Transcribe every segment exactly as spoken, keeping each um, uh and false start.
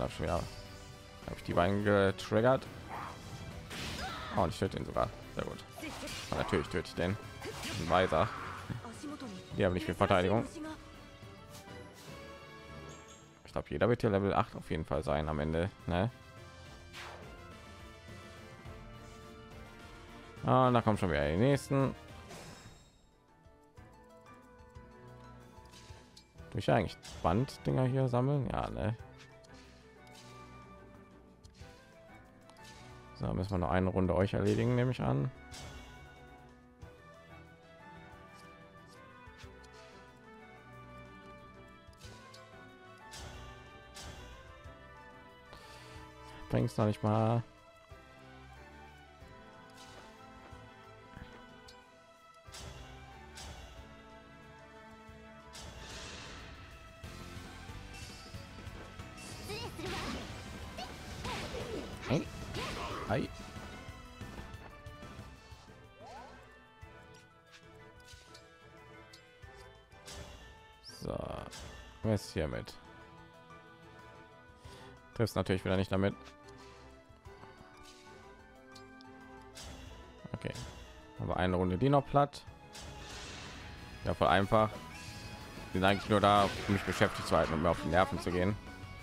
habe ich wieder habe ich die beiden getriggert. Oh, und ich töte ihn sogar. Sehr gut. Und natürlich töte ich den. Weiter. Die haben nicht viel Verteidigung. Ich glaube, jeder wird hier Level acht auf jeden Fall sein am Ende. Ne? Ah, da kommt schon wieder die nächsten. Ich eigentlich Banddinger hier sammeln, ja, ne? So, müssen wir noch eine Runde euch erledigen, nehme ich an. Bringt's noch nicht mal. Hi. So, was hier mit? Triffst natürlich wieder nicht damit. Okay, aber eine Runde die noch platt. Ja, voll einfach. Die sind eigentlich nur da, um mich beschäftigt zu halten und mir auf die Nerven zu gehen.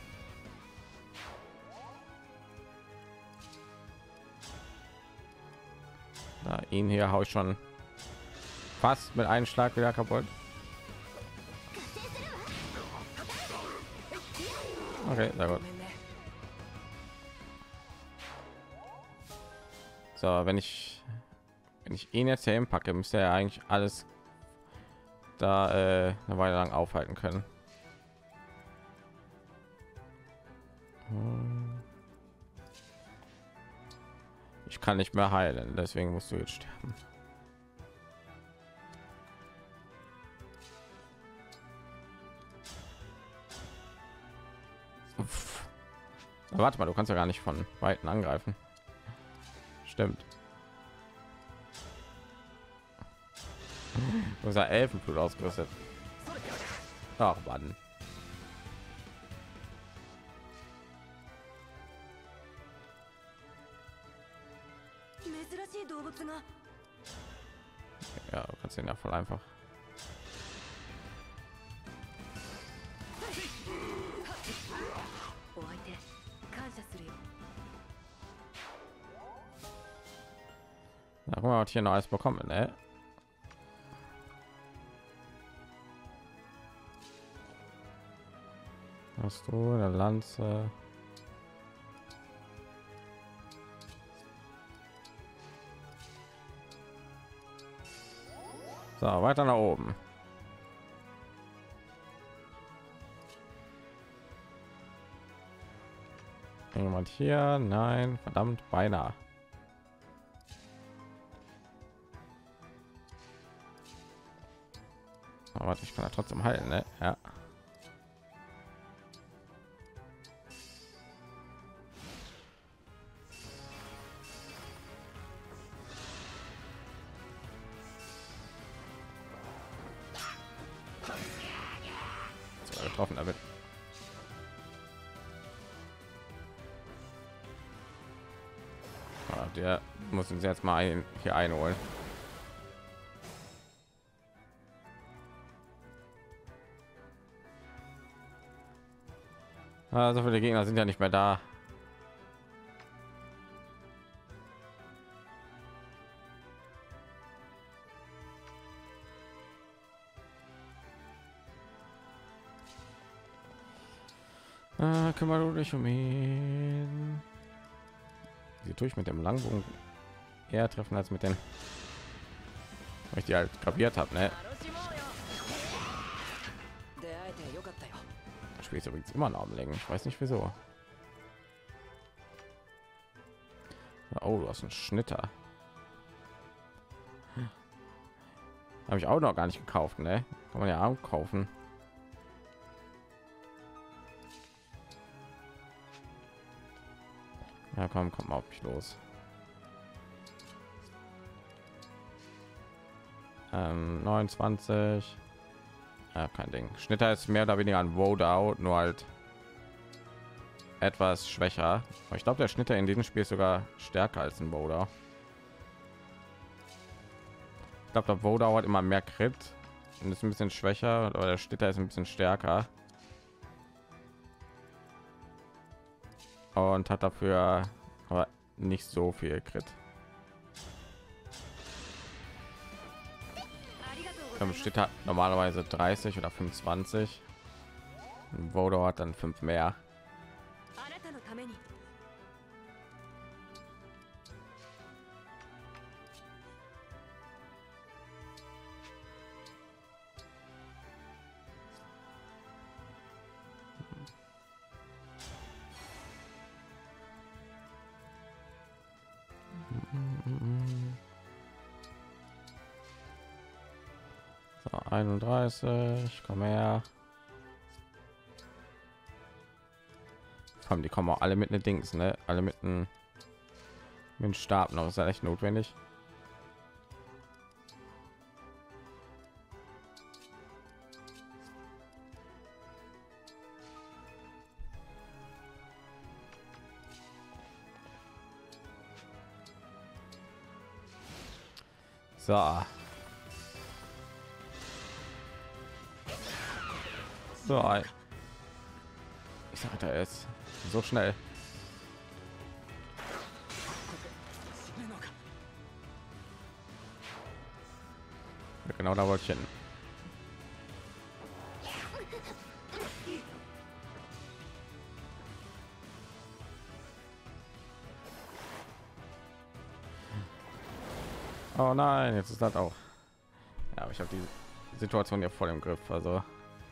Na, ihn hier haue ich schon fast mit einem Schlag wieder kaputt. Okay, sehr gut. So, wenn ich wenn ich ihn jetzt hier hinpacke, müsste er eigentlich alles da äh, eine Weile lang aufhalten können. Ich kann nicht mehr heilen, deswegen musst du jetzt sterben. Uff. Warte mal, du kannst ja gar nicht von Weitem angreifen. Stimmt. Du hast ja Elfenblut ausgerüstet. Ach Mann. Ja, du kannst den ja voll einfach. Na, guck mal, was hier noch alles bekommen, ne? Hast du eine Lanze? So, weiter nach oben. Jemand hier? Nein, verdammt, beinahe. Aber ich kann ja trotzdem heilen, ne? Ja. So, getroffen damit. Ah, der muss uns jetzt mal ein, hier einholen. Also viele Gegner sind ja nicht mehr da. Ah, kümmere du dich um ihn. Sie tue ich mit dem Langbogen eher treffen als mit den, weil ich die halt kapiert habe, ne? Spielt übrigens immer noch am Längen. Ich weiß nicht wieso. Oh, du hast einen Schnitter. Habe ich auch noch gar nicht gekauft, ne? Kann man ja auch kaufen. Ja, komm, komm mal auf mich los. Ähm, neunundzwanzig. Ja, kein Ding. Schnitter ist mehr oder weniger ein Roadout, nur halt etwas schwächer. Aber ich glaube, der Schnitter in diesem Spiel ist sogar stärker als ein Boda. Ich glaube, der Boda hat immer mehr Crit und ist ein bisschen schwächer, aber der Schnitter ist ein bisschen stärker und hat dafür aber nicht so viel Crit. Steht hat normalerweise dreißig oder fünfundzwanzig. Vodo hat dann fünf mehr. So, einunddreißig, komm her. Die kommen auch alle mit ne Dings, ne? Alle mit einem mit dem Stab noch. Ist ja echt notwendig. So. So. Ich sagte es so schnell. Ja, genau, da wollte ich hin. Oh nein, jetzt ist das auch. Ja, aber ich habe die Situation ja voll im Griff, also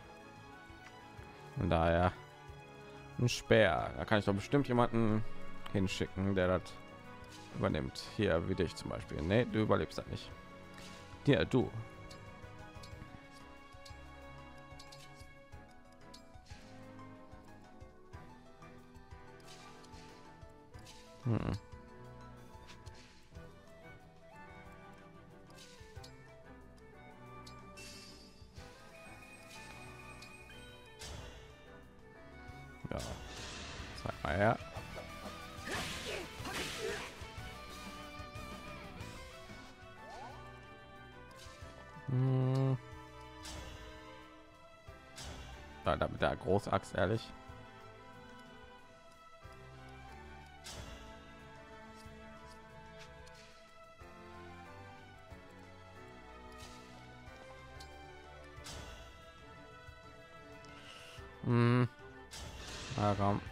von daher ein Speer. Da kann ich doch bestimmt jemanden hinschicken, der das übernimmt. Hier wie dich zum Beispiel. Nee, du überlebst das nicht. Ja, du. Hm. Ja, zeig mal her. Hm. Da, da mit der Großaxt, ehrlich. Hm. Ja, komm.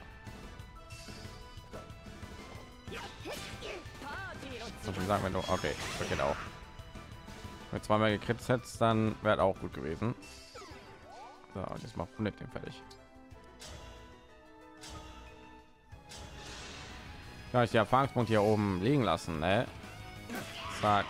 Muss schon sagen, wenn du okay, das geht auch. Wenn zweimal gekriegt hättest, dann wäre auch gut gewesen. So, jetzt macht nicht den fertig. Ja, ich die Erfahrungspunkte hier oben liegen lassen, ne? Zack.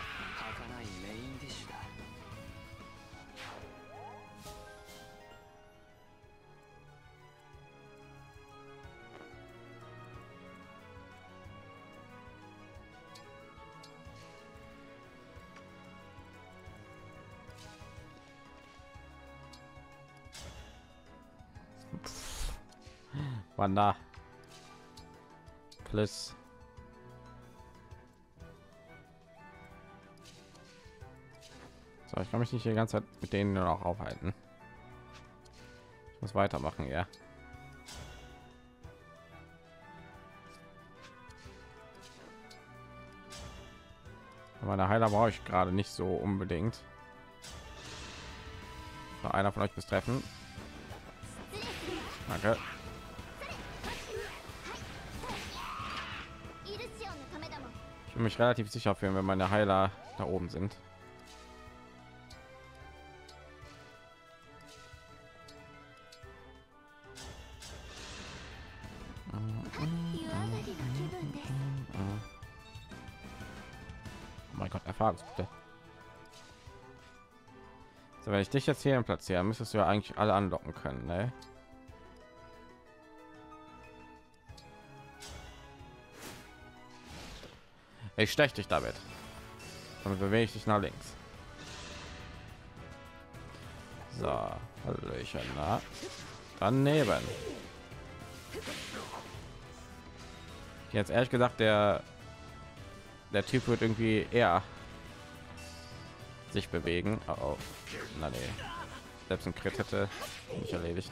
Wanda. Plus. So, ich kann mich nicht die ganze Zeit mit denen nur noch aufhalten. Ich muss weitermachen, ja. Meine Heiler brauche ich gerade nicht so unbedingt. So, einer von euch bis treffen. Danke. Ich bin mich relativ sicher fühlen, wenn meine Heiler da oben sind. Oh mein Gott, Erfahrungspunkte. So, wenn ich dich jetzt hier platzieren, müsstest du ja eigentlich alle anlocken können, ne? Ich stech dich damit. Damit bewege ich dich nach links. So, Hallöchen, na. Daneben. Jetzt ehrlich gesagt, der der Typ wird irgendwie eher sich bewegen. Oh, oh. Na nee. Selbst ein Crit hätte nicht erledigt.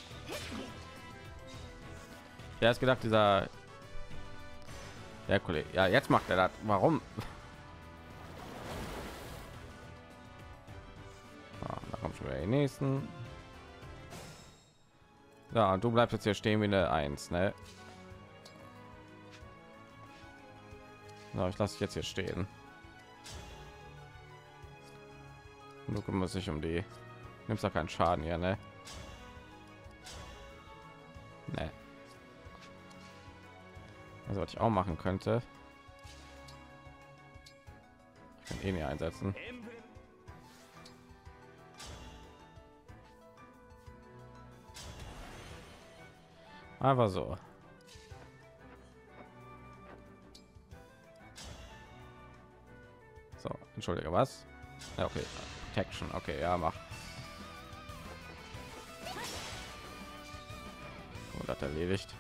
Der ist gedacht, dieser der Kollege. Ja, jetzt macht er das. Warum? Ah, da kommt schon wieder die nächsten. Ja, und du bleibst jetzt hier stehen wie eine Eins, ne? Na, ich lasse dich jetzt hier stehen. Du kümmerst dich um die. Nimmst doch keinen Schaden hier, ne? Ne. Also was ich auch machen könnte. Ich kann eh nicht einsetzen. Einfach so. So, entschuldige, was? Ja, okay. Protection, okay, ja, mach. Und hat erledigt.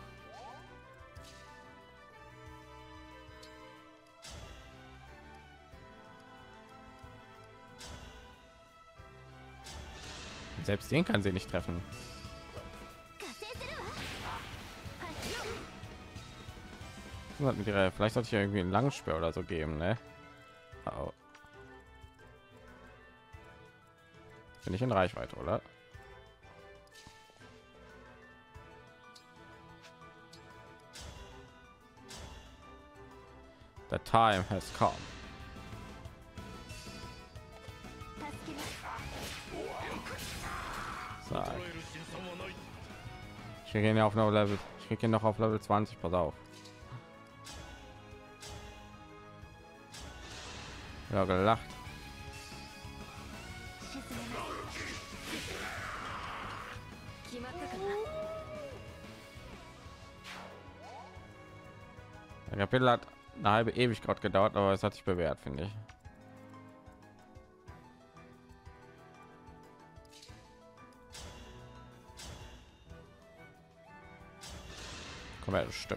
Selbst den kann sie nicht treffen. Mit ihrer, vielleicht sollte ich irgendwie einen Langspeer oder so geben, ne? Oh. Bin ich in Reichweite, oder? The time has come. So. Ich kriege ihn ja auf Level, ich kriege ihn noch auf Level zwanzig, pass auf. Ja, gelacht. Der Kapitel hat eine halbe Ewigkeit gedauert, aber es hat sich bewährt, finde ich. Komm her, Stück.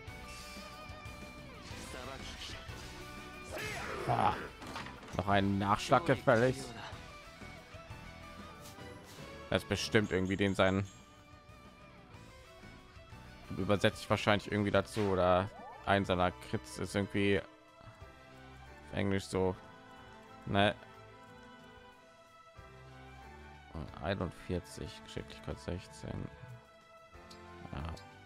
Ah, noch einen Nachschlag gefällig. Das ist bestimmt irgendwie den seinen. Übersetze ich wahrscheinlich irgendwie dazu oder ein seiner Crits ist irgendwie auf Englisch so, ne? einundvierzig, Geschicklichkeit sechzehn. Ja.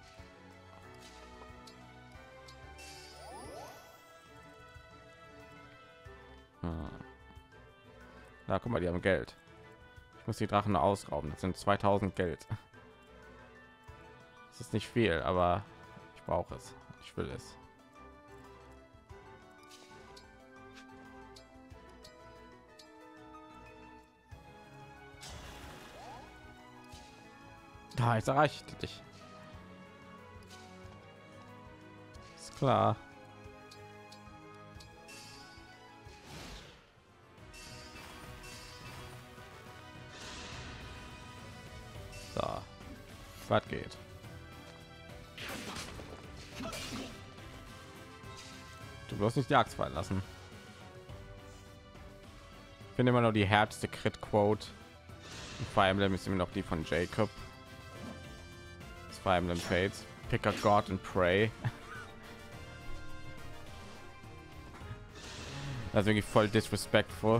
Hm. Na, guck mal, die haben Geld. Ich muss die Drachen ausrauben. Das sind zweitausend Geld. Das ist nicht viel, aber ich brauche es. Ich will es. Da ist erreicht dich. Ist klar. So, was geht? Du bloß nicht die Axt fallen lassen. Ich finde immer noch die härteste Crit Quote. Fire Emblem ist immer noch die von Jacob. Das Fire Emblem Fates. Pick a God and pray. Das ist wirklich voll disrespectful.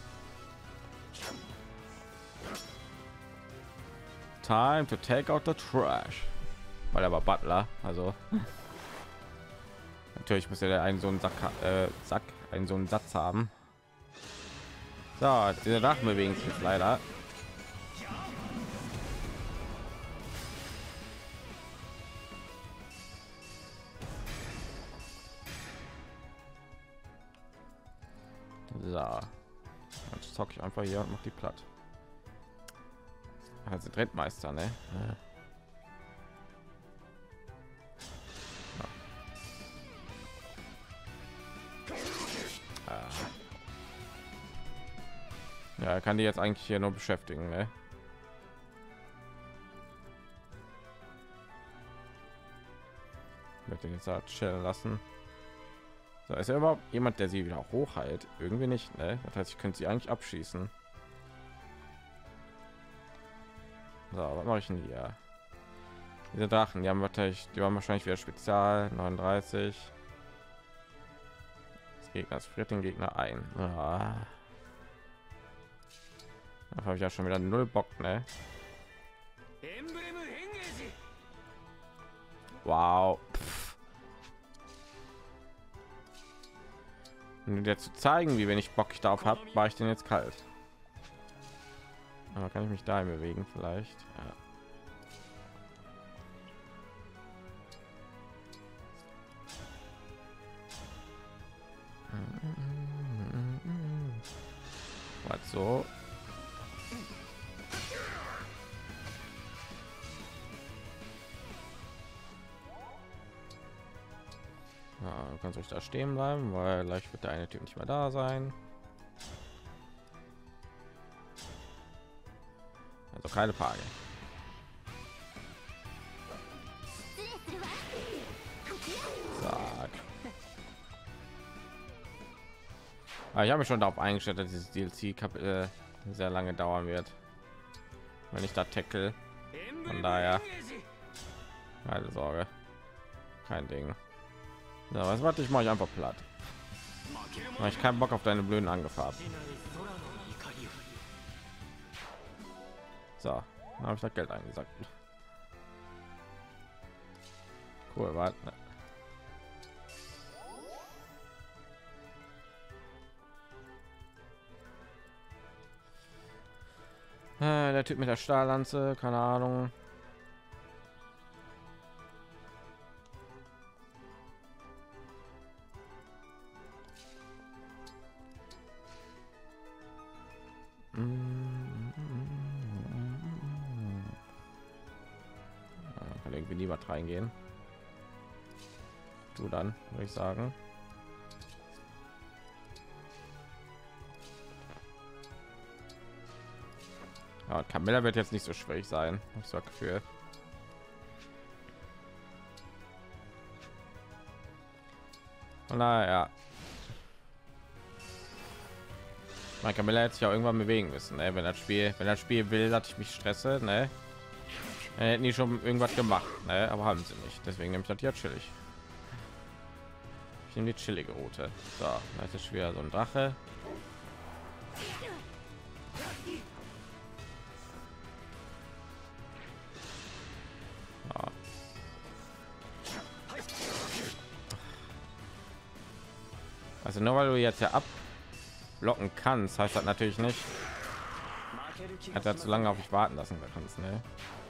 Time to take out the trash. Weil er war Butler, also natürlich muss er einen so einen Sack, äh, Sack, einen so einen Satz haben. So, diese Drachen bewegen sich jetzt leider. So, jetzt zocke ich einfach hier und mach die platt. Also Drehtmeister, ne? Ja. Ja, er kann die jetzt eigentlich hier nur beschäftigen, ne? möchte ihn jetzt halt chillen lassen. So, ist ja überhaupt jemand, der sie wieder hochhält? Irgendwie nicht, ne? Das heißt, ich könnte sie eigentlich abschießen. So, was mache ich denn hier? Diese Drachen, die haben wahrscheinlich, die waren wahrscheinlich wieder Spezial neununddreißig. Das Gegner friert den Gegner ein. Ah. Da habe ich ja schon wieder null Bock, ne? Wow. Pff. Um dir zu zeigen, wie wenig Bock ich darauf habe, war ich denn jetzt kalt. Aber kann ich mich da bewegen vielleicht? Ja. Was so? Ja, du kannst ruhig da stehen bleiben, weil gleich wird der eine Typ nicht mehr da sein. Also keine Frage. Zack. Aber ich habe mich schon darauf eingestellt, dass dieses D L C-Kapitel sehr lange dauern wird, wenn ich da tackle. Von daher keine Sorge, kein Ding. Ja, was warte ich, mache ich einfach platt. Weil ich keinen Bock auf deine blöden Angriffe habe. So, dann habe ich das Geld eingesackt. Cool, warte. Äh, der Typ mit der Stahllanze, keine Ahnung. Kann irgendwie niemand reingehen. Du dann, würde ich sagen. Ja, Camilla wird jetzt nicht so schwierig sein, ich sag Gefühl. Naja, mein Camilla hätte sich auch irgendwann bewegen müssen, ne? Wenn das Spiel, wenn das Spiel will, dass ich mich stresse, ne? Dann hätten die schon irgendwas gemacht, ne? Aber haben sie nicht. Deswegen nehme ich das ja chillig. Ich nehme die chillige Route. So, da ist es wieder so ein Drache. Ja. Also nur weil du jetzt ja abblocken kannst, heißt das natürlich nicht, hat er zu lange auf mich warten lassen kannst, ne?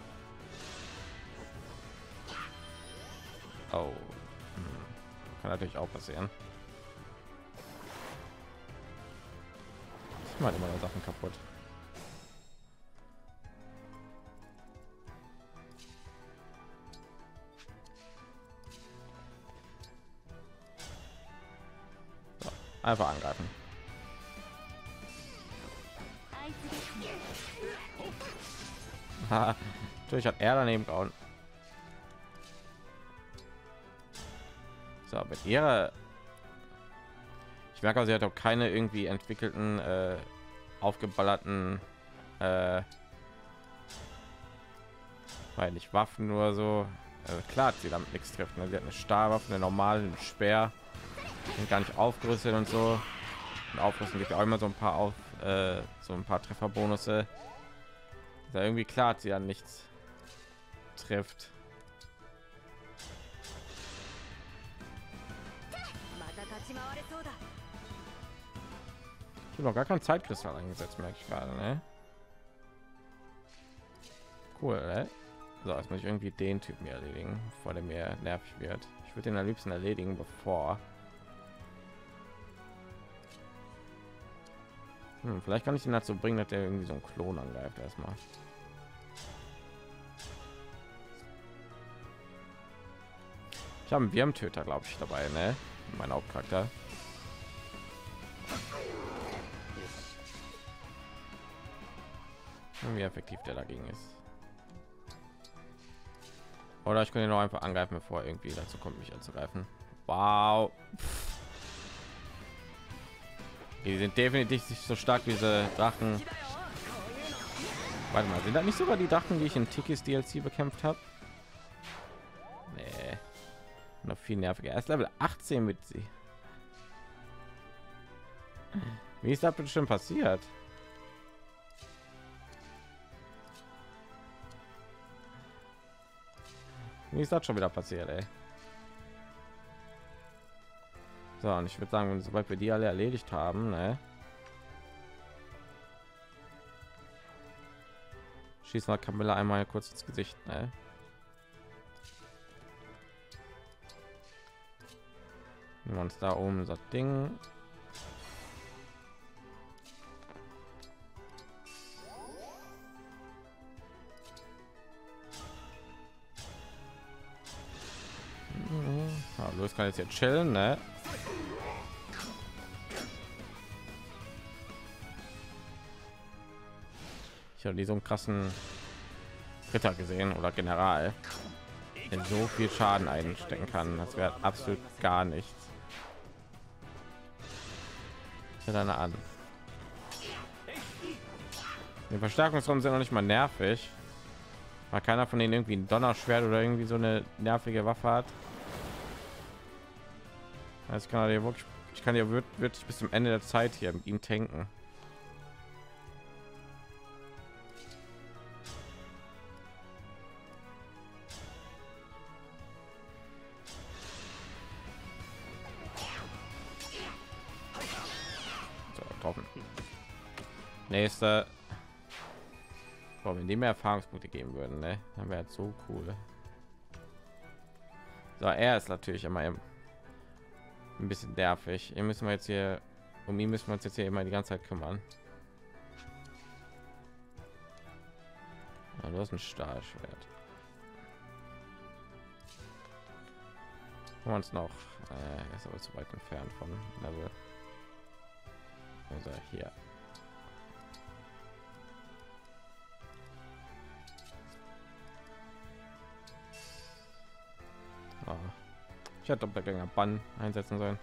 Oh, hm. Kann natürlich auch passieren. Ich mache immer noch Sachen kaputt. So, einfach angreifen. Natürlich hat er daneben gehauen. So, mit ihrer, ich merke, sie hat auch keine irgendwie entwickelten äh, aufgeballerten äh, weil nicht Waffen nur so, also klar hat sie damit nichts trifft, ne? Sie hat eine Stahlwaffe, eine normale Speer, sind gar nicht aufgerüstet und so. Und aufrüsten gibt auch immer so ein paar auf äh, so ein paar Trefferbonusse. Ist ja irgendwie klar, hat sie ja nichts trifft. Ich habe noch gar kein Zeitkristall eingesetzt, merke ich gerade, ne? Cool, ne? So, jetzt muss ich irgendwie den Typen hier erledigen, bevor der mir nervig wird. Ich würde den am liebsten erledigen, bevor. Hm, vielleicht kann ich ihn dazu bringen, dass der irgendwie so ein Klon angreift erstmal. Ich habe einen Wurmtöter, glaube ich, dabei, ne? Mein Hauptcharakter. Wie effektiv der dagegen ist. Oder ich könnte ihn noch einfach angreifen, bevor er irgendwie dazu kommt, mich anzugreifen. Wow. Die sind definitiv nicht so stark wie diese Drachen. Warte mal, sind das nicht sogar die Drachen, die ich in Tikis D L C bekämpft habe? Nee. Noch viel nerviger. Erst Level achtzehn mit sie. Wie ist das bitte schon passiert? Wie ist das schon wieder passiert, ey? So, und ich würde sagen, sobald wir die alle erledigt haben, ne? Schießen wir Camilla einmal kurz ins Gesicht, ne? Nehmen wir uns da oben das Ding. Ja, los kann jetzt hier chillen, ne? Ich habe die so einen krassen Ritter gesehen oder General, der so viel Schaden einstecken kann. Das wäre absolut gar nichts. Dann an. Die Verstärkungsraum sind noch nicht mal nervig, weil keiner von denen irgendwie ein Donnerschwert oder irgendwie so eine nervige Waffe hat. Also kann er wirklich, ich kann ja wirklich bis zum Ende der Zeit hier mit ihm tanken. Nächste, boah, wenn die mehr Erfahrungspunkte geben würden, ne? Dann wäre so cool. So, er ist natürlich immer ein bisschen nervig. Hier müssen wir jetzt hier, um ihn müssen wir uns jetzt hier immer die ganze Zeit kümmern. Ja, du hast ein Stahlschwert. Wir uns noch, äh, ist aber zu weit entfernt von Level. Also hier. Ah. Ich hätte Doppelgänger Bann einsetzen sollen.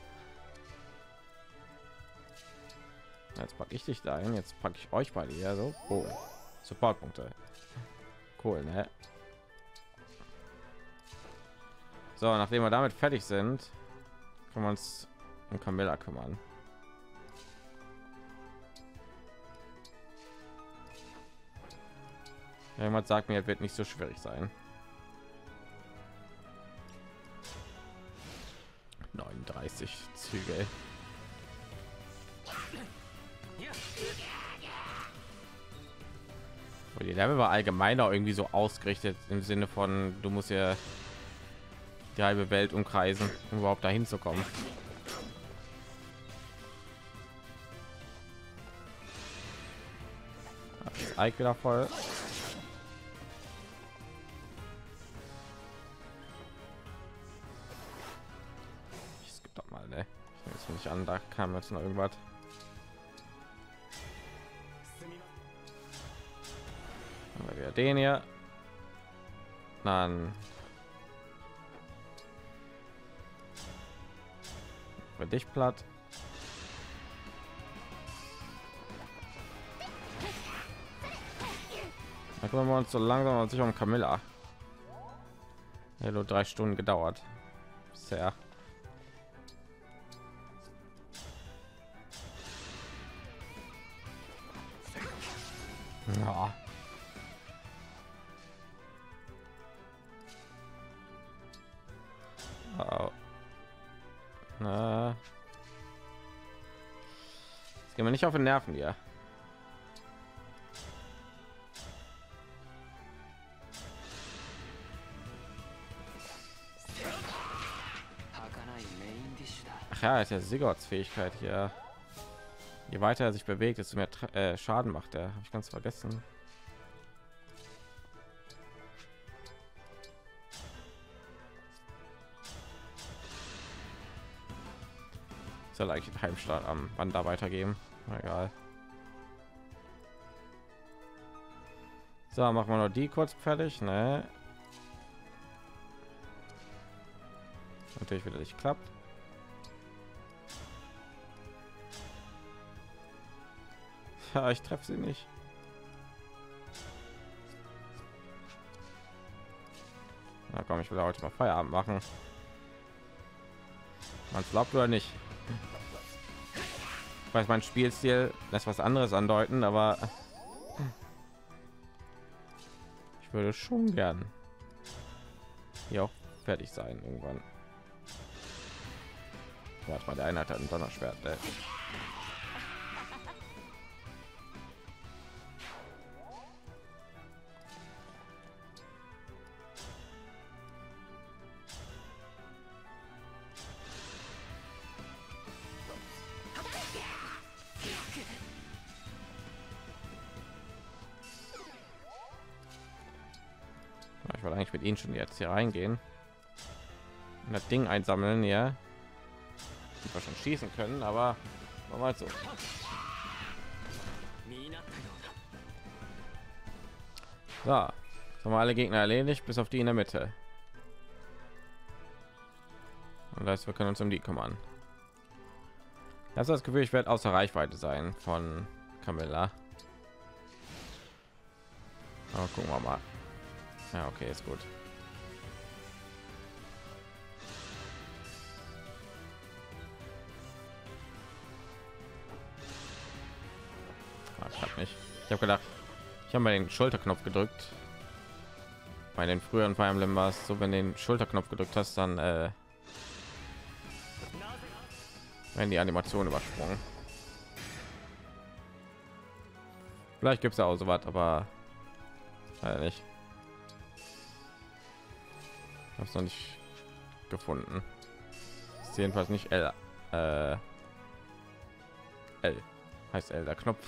Ja. Jetzt packe ich dich da ein. Jetzt packe ich euch beide hier so. Oh. Supportpunkte. Cool, ne? So, nachdem wir damit fertig sind, können wir uns um Camilla kümmern. Jemand sagt mir, es wird nicht so schwierig sein. neununddreißig Züge. Und die Level war allgemeiner irgendwie so ausgerichtet im Sinne von, du musst ja die halbe Welt umkreisen, um überhaupt dahin zu kommen. Das Ike wieder voll. Nicht an, da kam jetzt noch irgendwas. Aber wir den hier, dann für dich platt. Da kümmern wir uns so langsam und sicher um Camilla. Ja, nur drei Stunden gedauert. Sehr. Ja. Oh. Na. Jetzt gehen wir nicht auf den Nerven hier. Ach ja, ist ja Sigurds Fähigkeit hier. Je weiter er sich bewegt, desto mehr äh, Schaden macht er. Habe ich ganz vergessen. Soll eigentlich den Heimstart am Band da weitergeben? Na, egal. So, machen wir noch die kurz fertig, ne? Natürlich wieder nicht klappt. Ja, ich treffe sie nicht. Na komm, ich will heute mal Feierabend machen. Man glaubt oder nicht. Ich weiß, mein Spielstil lässt was anderes andeuten, aber ich würde schon gern hier auch fertig sein irgendwann. Warte mal, der eine hat ein Donnerschwert. Ey. Ich wollte eigentlich mit ihnen schon jetzt hier reingehen und das Ding einsammeln, ja, wir schon schießen können, aber mal so. So, haben wir alle Gegner erledigt, bis auf die in der Mitte. Und das heißt, wir können uns um die kümmern. Das ist das Gefühl, ich werde außer Reichweite sein von Camilla. Aber gucken wir mal. Ja, okay, ist gut. Ah, ich habe nicht. Ich habe gedacht, ich habe mal den Schulterknopf gedrückt. Bei den früheren Fire Emblem war es so, wenn den Schulterknopf gedrückt hast, dann äh, wenn die Animation übersprungen. Vielleicht gibt es ja auch so was, aber äh, nicht. Habe es noch nicht gefunden. Ist jedenfalls nicht L. Äh, L heißt L der Knopf.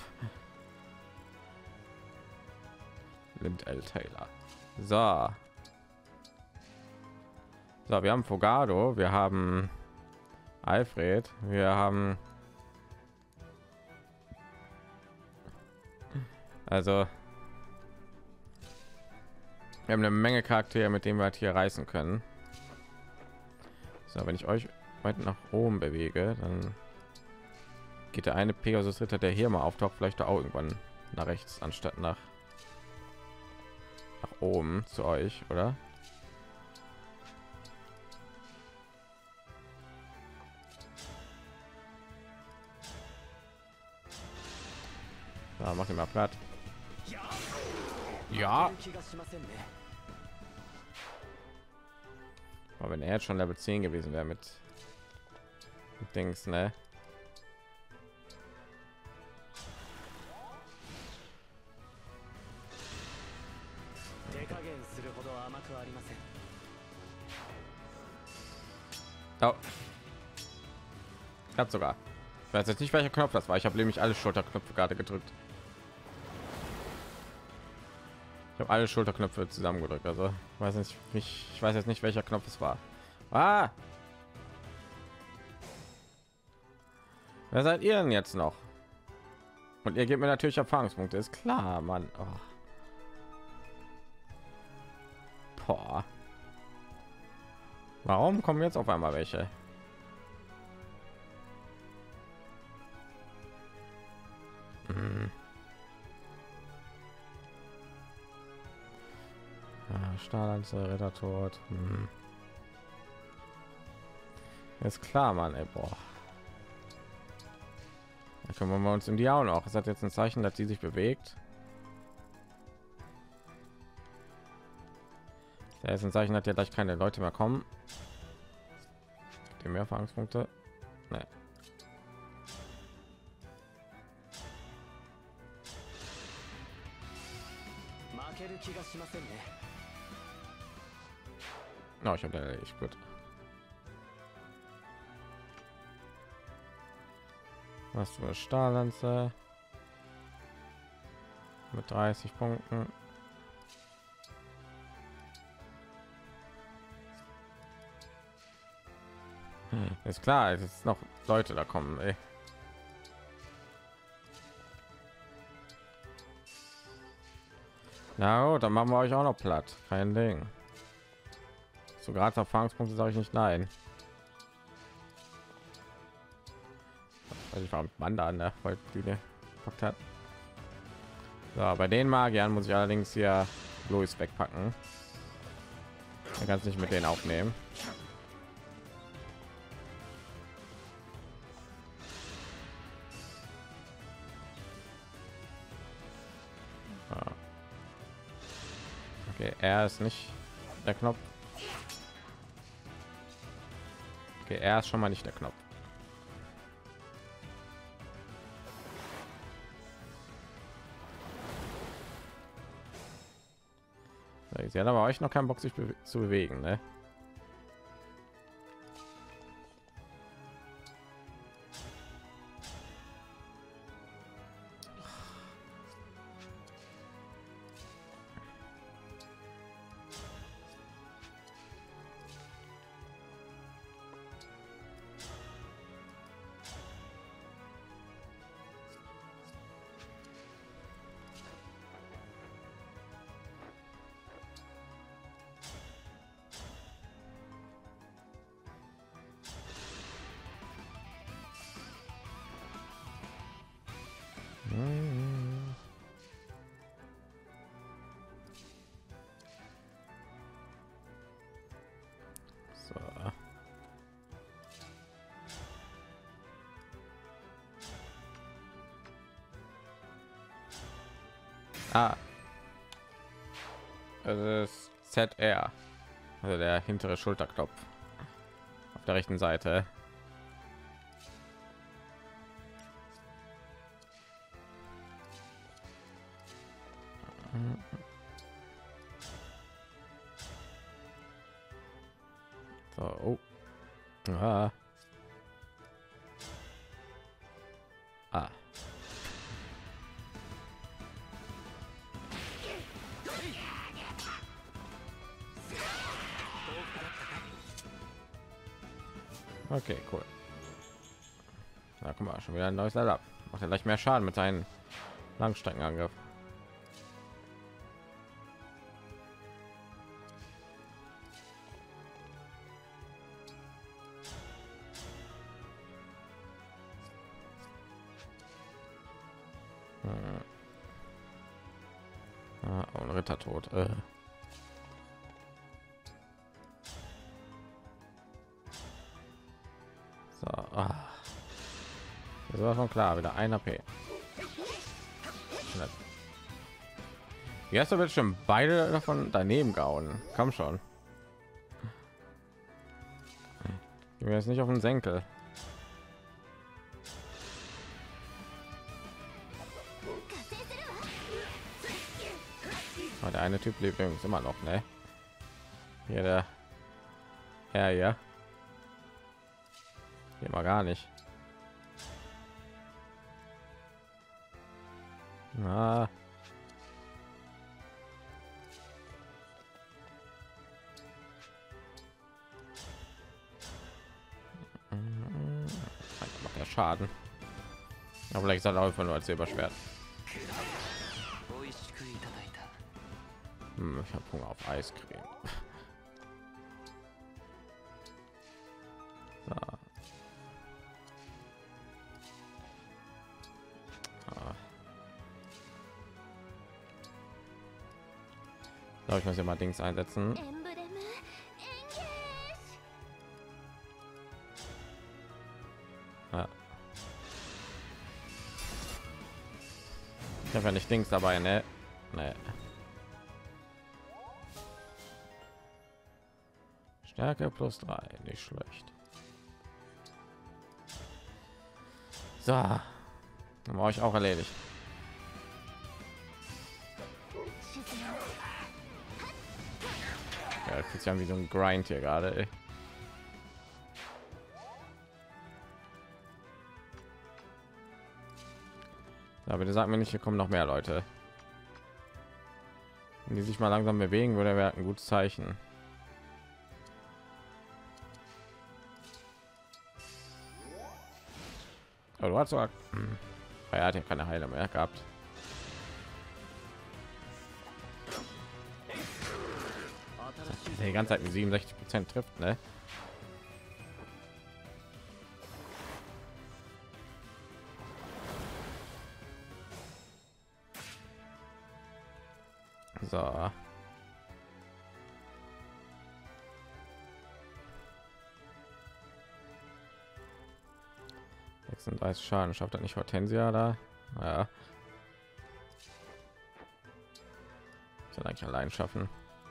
Nimmt L Taylor. So. So, wir haben Fogado, wir haben Alfred, wir haben also wir haben eine Menge Charaktere, mit denen wir halt hier reißen können. So, wenn ich euch weit nach oben bewege, dann geht der eine Pegasus Ritter, der hier mal auftaucht, vielleicht auch irgendwann nach rechts anstatt nach nach oben zu euch, oder? Ja, mach ihn mal platt. Ja. Aber wenn er jetzt schon Level zehn gewesen wäre mit, mit Dings, ne? Oh. Klappt sogar. Ich weiß jetzt nicht, welcher Knopf das war. Ich habe nämlich alle Schulterknöpfe gerade gedrückt. Ich habe alle Schulterknöpfe zusammengedrückt. Also ich weiß nicht, ich, ich weiß jetzt nicht, welcher Knopf es war. Ah! Wer seid ihr denn jetzt noch? Und ihr gebt mir natürlich Erfahrungspunkte, ist klar, Mann. Oh. Boah. Warum kommen jetzt auf einmal welche? Hm. Ah, Stahllanze, Ritter tot. Hm. Ist klar, Mann, ey, boah. Da können wir uns in die auch noch. Es hat jetzt ein Zeichen, dass sie sich bewegt. Da ist ein Zeichen, hat ja gleich keine Leute mehr kommen. Die mehr Erfahrungspunkte. Nee. Oh, ich habe erledigt. Gut. Was für eine Stahllanze mit dreißig Punkten. Hm, ist klar, es ist noch Leute da kommen. Ey. Na gut, dann machen wir euch auch noch platt. Kein Ding. So gerade Erfahrungspunkte sage ich nicht nein. Weiß ich, warum man da an der Linie gepackt hat. So, bei den Magiern muss ich allerdings hier Louis wegpacken. Man kann es nicht mit denen aufnehmen. Okay, er ist nicht der Knopf. Okay, er ist schon mal nicht der Knopf. Sie hat aber euch noch keinen Bock, sich bewe zu bewegen, ne? So. Ah. Das ist Z R, also der hintere Schulterknopf auf der rechten Seite. So, oh. Ah. Ah. Okay, cool. Na, guck mal, schon wieder ein neues Setup. Macht er gleich mehr Schaden mit seinen Langstreckenangriff. Ah, und Ritter tot. Äh. So, ah. Das war schon klar, wieder ein A P. Jetzt wird schon beide davon daneben gehauen. Komm schon. Gehen wir jetzt nicht auf den Senkel. Oh, der eine Typ lebt übrigens immer noch, ne? Hier der, ja, ja. Hier mal gar nicht. Ah. Macht ja Schaden. Aber vielleicht hat er einfach nur als Silberschwert. Hm, ich habe Hunger auf Eiscreme. So. Ah. So, ich muss ja mal Dings einsetzen. Ja. Ich habe ja nicht Dings dabei, ne? Nee. Stärke plus drei, nicht schlecht. So, dann war ich auch erledigt. Ja, das ist ja wie so ein Grind hier gerade. Ey. Ja, bitte sag mir nicht, hier kommen noch mehr Leute. Wenn die sich mal langsam bewegen, würde wäre ein gutes Zeichen. Aber du hast so, hm. Er hat ja keine Heiler mehr gehabt. Die ganze Zeit mit siebenundsechzig Prozent trifft, ne? So. sechsunddreißig Schaden. Schafft er nicht Hortensia da? Ja. Soll eigentlich allein schaffen.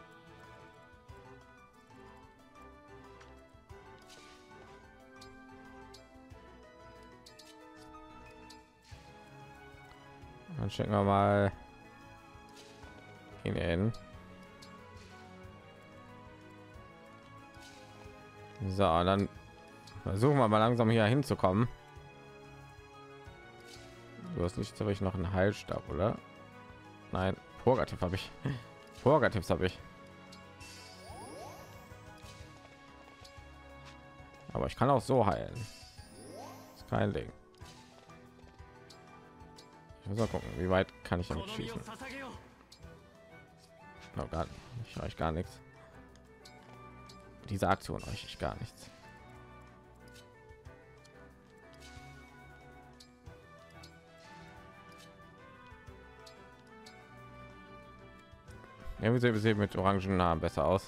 Dann schicken wir mal ihn hin. So, dann versuchen wir mal langsam hier hinzukommen. Du hast nicht so richtig noch einen Heilstab, oder? Nein, Purgativ habe ich. Purgativs habe ich. Aber ich kann auch so heilen. Ist kein Ding. Ich muss mal gucken, wie weit kann ich damit schießen. Oh, gar nicht. Ich reiche gar nichts. Diese Aktion reiche ich gar nichts. Ja, wie sieht mit orangen Haaren besser aus?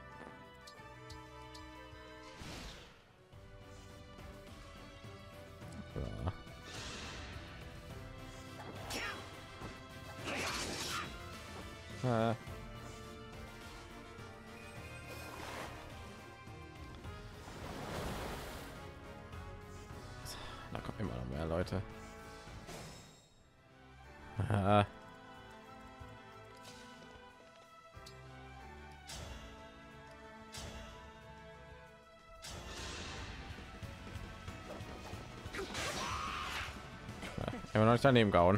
Ja. Äh. Da kommen immer noch mehr Leute. Ja. Immer noch nicht daneben gehauen.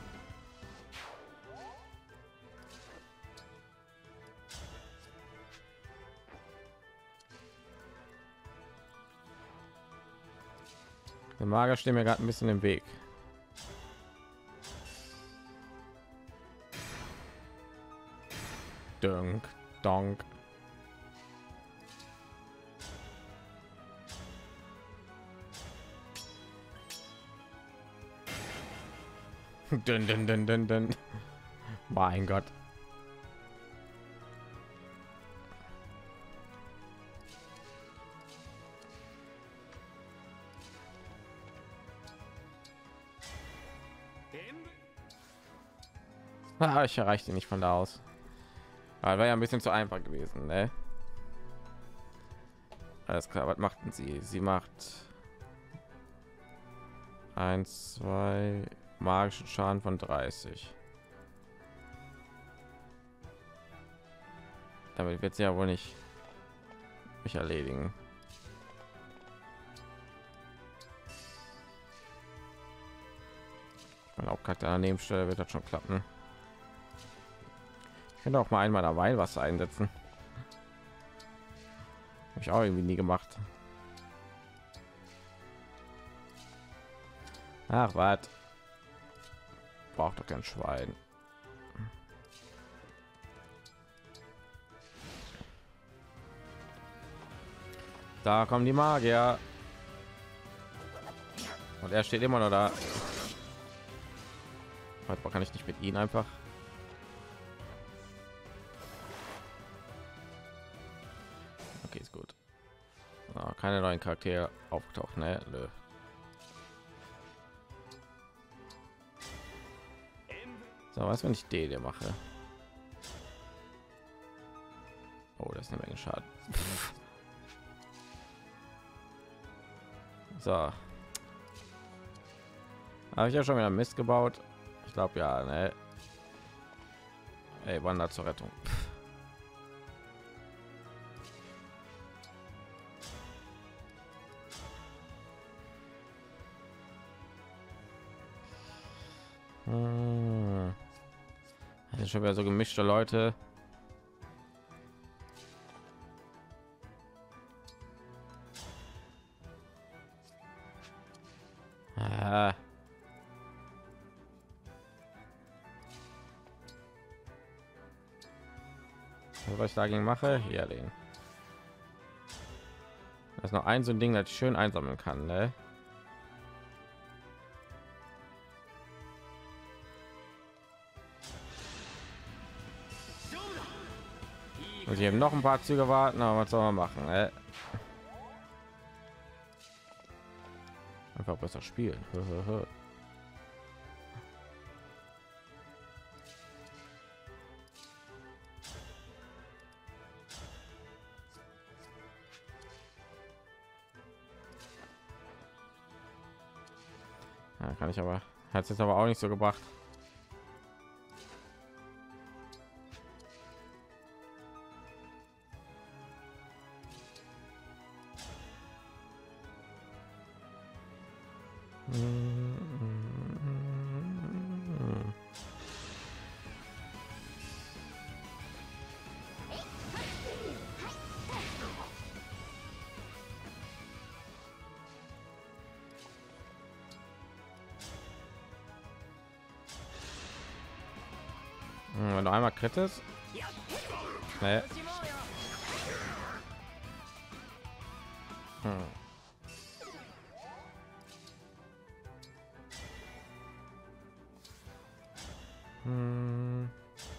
Der Magier steht mir gerade ein bisschen im Weg. Dunk, donk. Dun, dun, dun, dun, dun. Mein Gott. Ah, ich erreichte nicht von da aus. Aber war ja ein bisschen zu einfach gewesen, ne? Alles klar, was machten sie? Sie macht eins, zwei magischen Schaden von dreißig. Damit wird sie ja wohl nicht mich erledigen. Und auch Charakter an der Nebenstelle wird das schon klappen. Ich könnte auch mal einmal dabei was einsetzen. Habe ich auch irgendwie nie gemacht. Ach, was? Braucht doch kein Schwein. Da kommen die Magier. Und er steht immer noch da. Heute kann ich nicht mit ihnen einfach. Okay, ist gut. So, keine neuen Charaktere aufgetaucht, ne? Nö. So, was, wenn ich die dir mache? Oh, das ist eine Menge Schaden. So. Habe ich ja schon wieder Mist gebaut. Ich glaube ja, ne? Ey, Wander zur Rettung. Hm. Das ist schon wieder so gemischte Leute. Ah. Was ich dagegen mache, hier den. Das ist noch ein so ein Ding, das ich schön einsammeln kann, ne? Muss ich eben noch ein paar Züge warten, aber was soll man machen? Äh? Einfach besser spielen. Ja, kann ich aber, hat es jetzt aber auch nicht so gebracht. Wenn du einmal krittest, nee. Hm. Hm.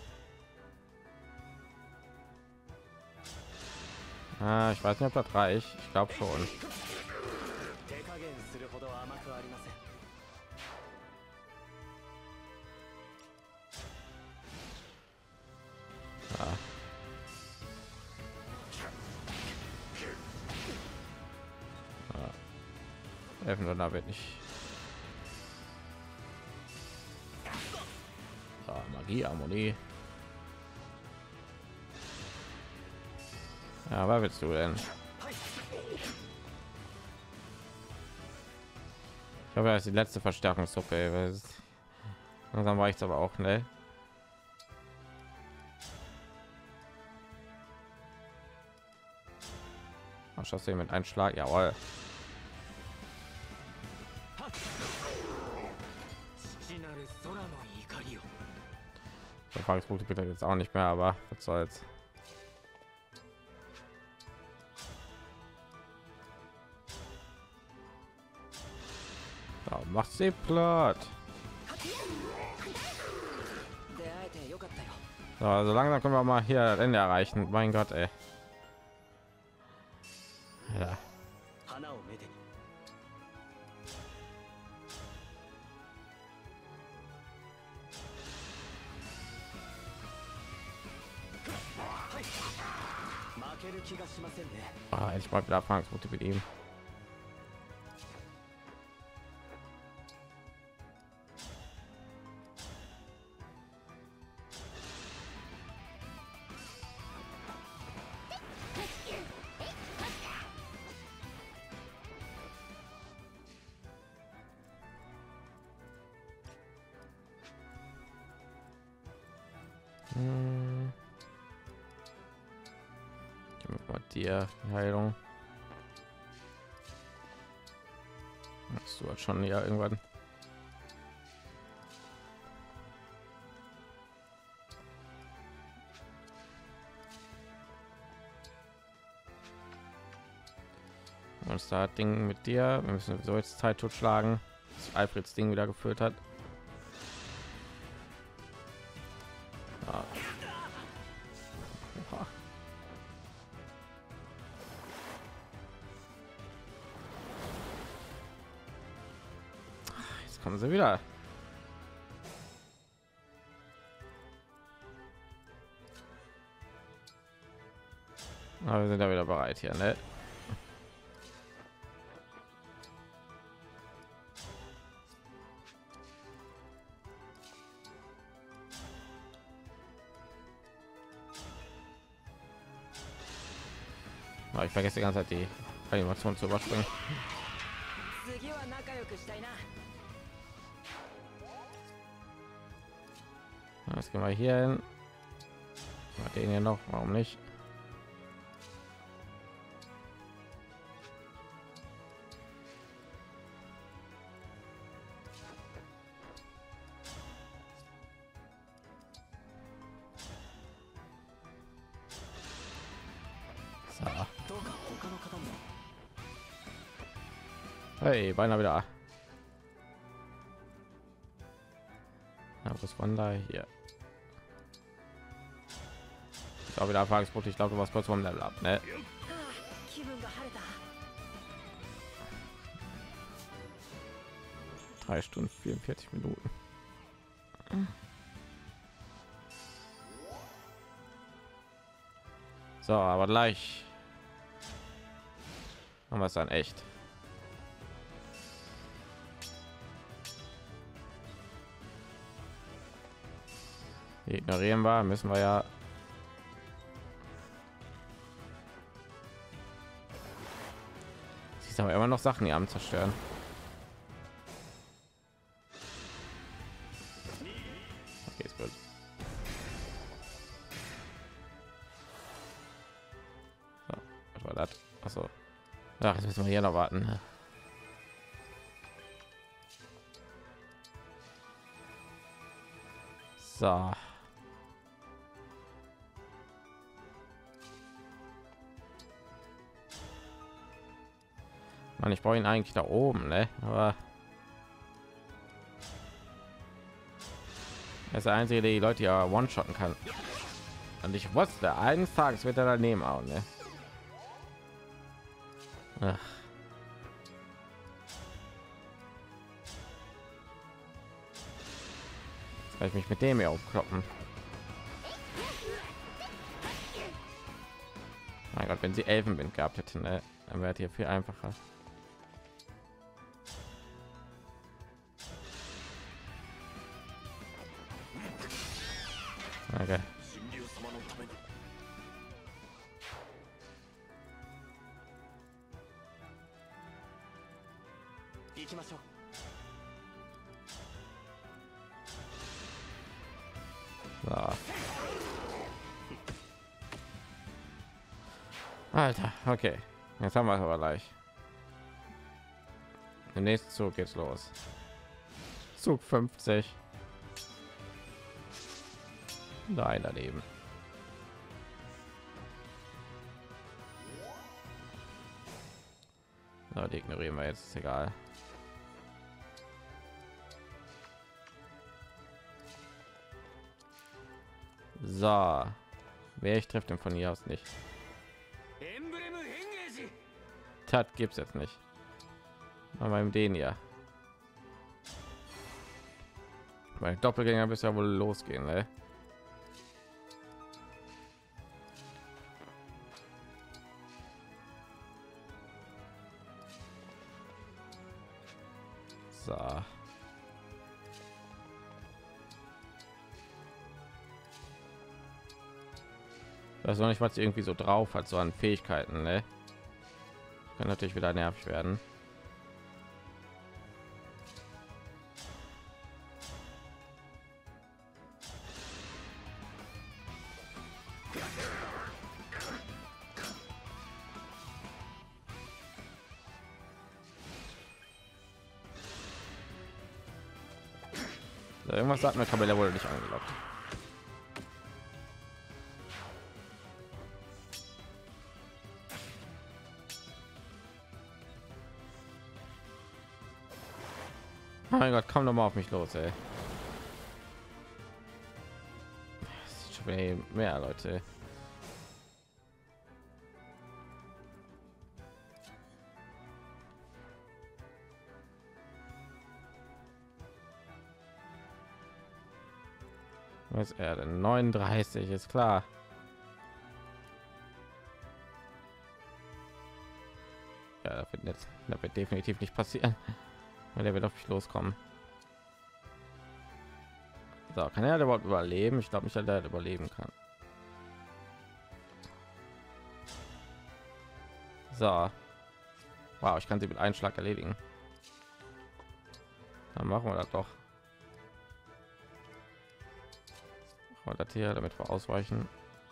Ah, ich weiß nicht, ob das reicht. Ich glaube schon. Helfen und da wird nicht. So, Magie, Harmonie. Ja, was willst du denn? Ich hoffe, das ist die letzte Verstärkungssuppe. Langsam reicht es aber auch, ne? Schaffst du mit einem Schlag? Jawohl. Erfahrungspunkte bitte jetzt auch nicht mehr, aber was soll's. So, macht sie platt. So, also langsam können wir mal hier das Ende erreichen. Mein Gott, ey. Ja. Ah, ich mal wieder Erfahrungspunkte mit ihm. Hm. Dir Heilung. Hast du halt schon ja irgendwann. Und da Ding mit dir. Wir müssen so jetzt Zeit totschlagen, dass Alfreds Ding wieder geführt hat. Ja. Jetzt kommen sie wieder. Aber wir sind ja wieder bereit hier, ne? Aber ich vergesse die ganze Zeit die Animation zu überspringen. Jetzt gehen wir hier hin. Den hier noch, warum nicht? Hey, beinahe wieder. Ja, was war da hier? glaube wieder Erfahrungspunkte. Ich glaube, du warst kurz vom Level ab, ne? Drei Stunden vierundvierzig Minuten. So, aber gleich haben wir es dann echt. Ignorieren wir, müssen wir ja. Sie ist aber immer noch Sachen, die am zerstören. Okay, ist gut. So, was war das? Achso. Ach, jetzt müssen wir hier noch warten. So. Mann, ich brauche ihn eigentlich da oben, ne? Aber er ist der einzige, der die Leute ja one-shotten kann. Und ich wusste, eines Tages wird er daneben auch, ne? Ach. Jetzt kann ich mich mit dem hier aufkloppen. Mein Gott, wenn sie Elfenwind gehabt hätten, ne? Dann wäre hier viel einfacher. Okay. So. Alter, okay. Jetzt haben wir es aber gleich. Der nächste Zug geht's los. Zug fünfzig. Nein, daneben. So, die ignorieren wir jetzt, ist egal. So, wer ich trifft den von hier aus nicht. Tat gibt's jetzt nicht. Aber beim den ja. Mein Doppelgänger bis ja wohl losgehen, ne? So. Ich weiß noch nicht, was sie irgendwie so drauf hat, so an Fähigkeiten, ne? Kann natürlich wieder nervig werden. So, irgendwas sagt mir, Tabelle wurde nicht angelockt. Mein Gott, komm doch mal auf mich los, ey. Das ist schon mehr Leute. Was ist er denn? neununddreißig ist klar. Ja, das wird jetzt, das wird definitiv nicht passieren. Der wird auf mich loskommen. So, kann er überhaupt überleben? Ich glaube nicht, dass er überleben kann. So, wow, ich kann sie mit einem Schlag erledigen. Dann machen wir das doch. Machen wir das hier, damit wir ausweichen.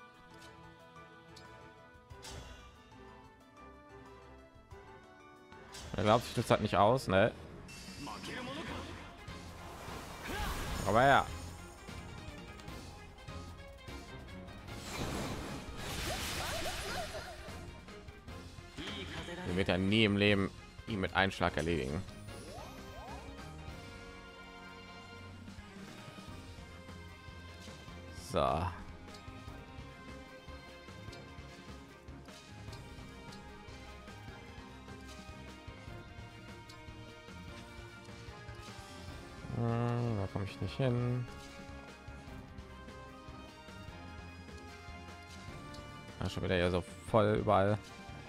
Er glaubt sich das halt nicht aus, ne? Aber ja. Er wird ja nie im Leben ihn mit einem Schlag erledigen. So. ich nicht hin. Ja, schon wieder ja so voll überall.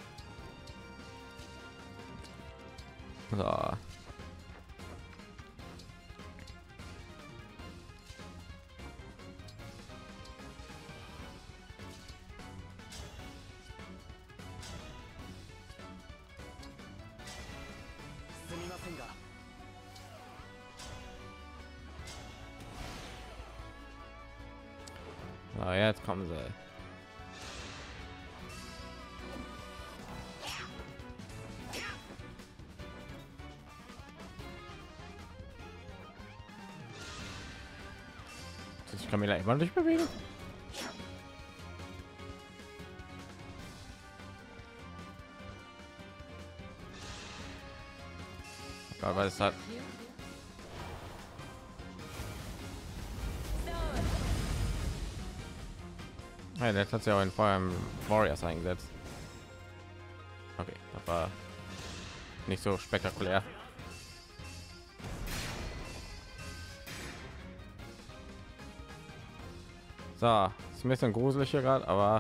So. Na, jetzt kommen sie. Ich kann mich da immer nicht bewegen. Aber es hat hey, der hat ja auch in Fire Warriors eingesetzt. Okay, das war nicht so spektakulär. So, ist ein bisschen gruselig hier gerade, aber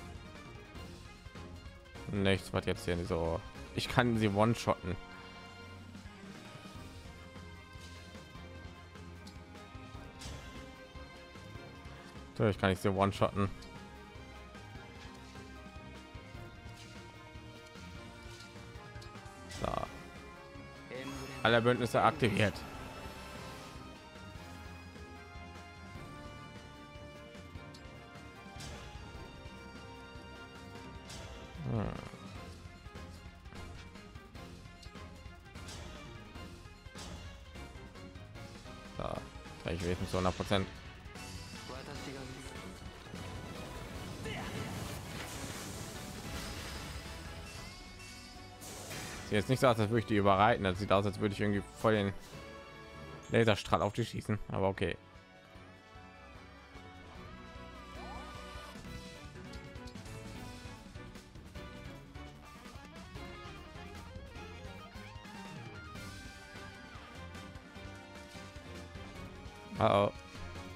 nichts, was jetzt hier so. Ich kann sie one-shotten. Natürlich kann ich sie one-shotten. So. Alle Bündnisse aktiviert. Hm. So, ich weiß nicht so hundert Prozent. Sieht jetzt nicht so aus, als würde ich die überreiten. Das sieht aus, als würde ich irgendwie voll den Laserstrahl auf die schießen. Aber okay. Uh oh.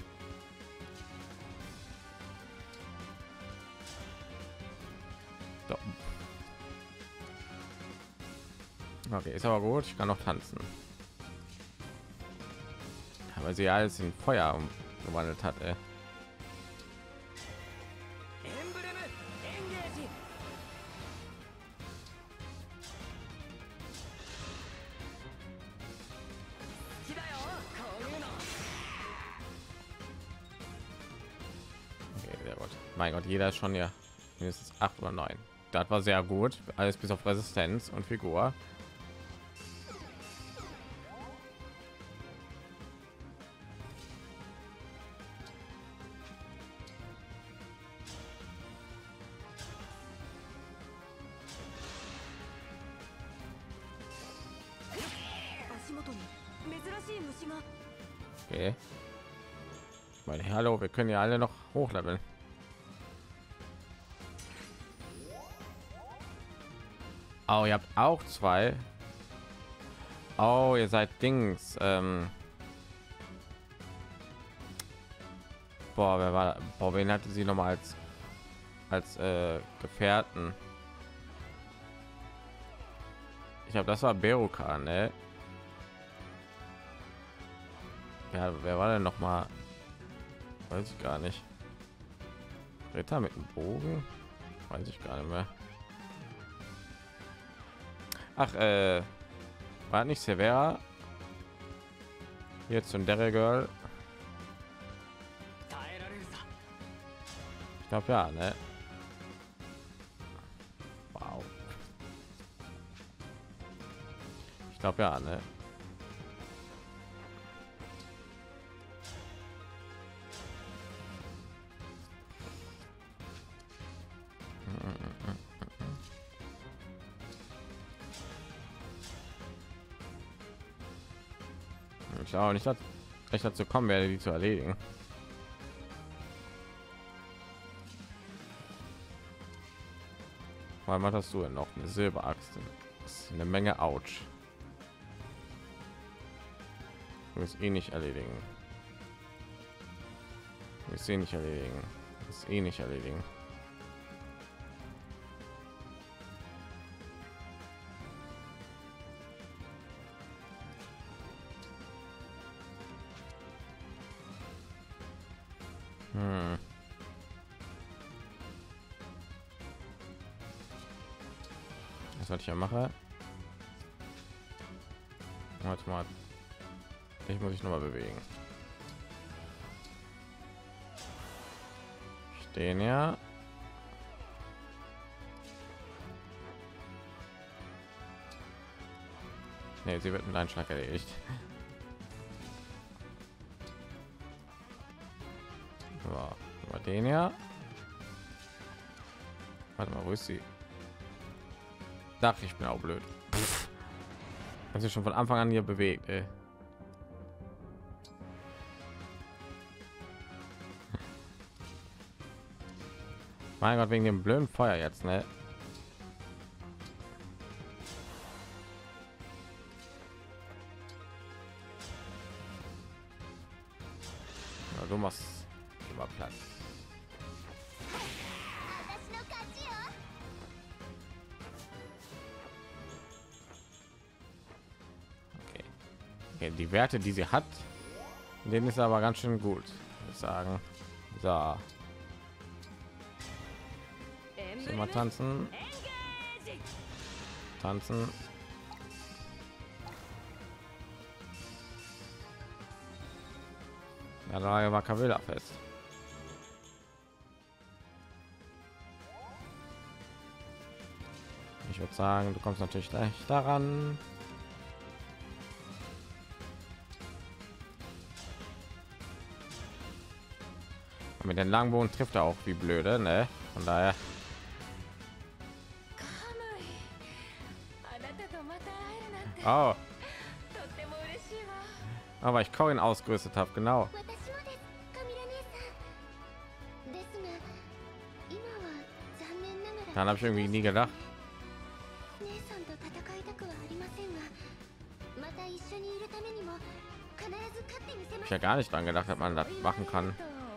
So. Okay, ist aber gut. Ich kann noch tanzen. Aber sie alles in Feuer umgewandelt hat. Ey. Mein Gott, jeder ist schon ja mindestens acht oder neun. Das war sehr gut. Alles bis auf Resistenz und Figur. Okay. Ich meine, hallo, wir können ja alle noch hochleveln. Oh, ihr habt auch zwei. Oh, ihr seid Dings. Ähm Boah, wer war? Boah, wen hatte sie noch mal als als äh, Gefährten? Ich glaube, das war Beruka, ne? Ja, wer war denn noch mal? Weiß ich gar nicht. Ritter mit dem Bogen? Weiß ich gar nicht mehr. Ach, äh, war nicht Severa? Jetzt zum Derry Girl. Ich glaube ja, ne? Wow. Ich glaube ja, ne? Ich glaube nicht, dass ich dazu kommen werde, die zu erledigen. Weil was hast du denn noch? Eine Silberaxt. Das ist eine Menge. Ouch. Du wirst eh nicht erledigen. ist eh nicht erledigen. Ist eh nicht erledigen. Hm. Was soll ich ja machen? Warte mal. Ich muss mich noch mal bewegen. Stehen ja. Nee, sie wird mit einem Schlag erledigt. So, mal den ja. Warte mal, wo ist sie? Ach, ich bin auch blöd. Hat sich schon von Anfang an hier bewegt, ey. Mein Gott, wegen dem blöden Feuer jetzt, ne? Ja, du machst immer Platz. Okay. Okay, die Werte, die sie hat, denen ist aber ganz schön gut, würde ich sagen. So. Mal tanzen, tanzen. Ja, da war Kavilla fest. Ich würde sagen, du kommst natürlich gleich daran. Und mit den Langbogen trifft er auch wie blöde, ne? Von daher. Oh. Aber ich Corin ausgerüstet habe, genau. Dann habe ich irgendwie nie gedacht. Ich ja gar nicht dran gedacht, dass man das machen kann.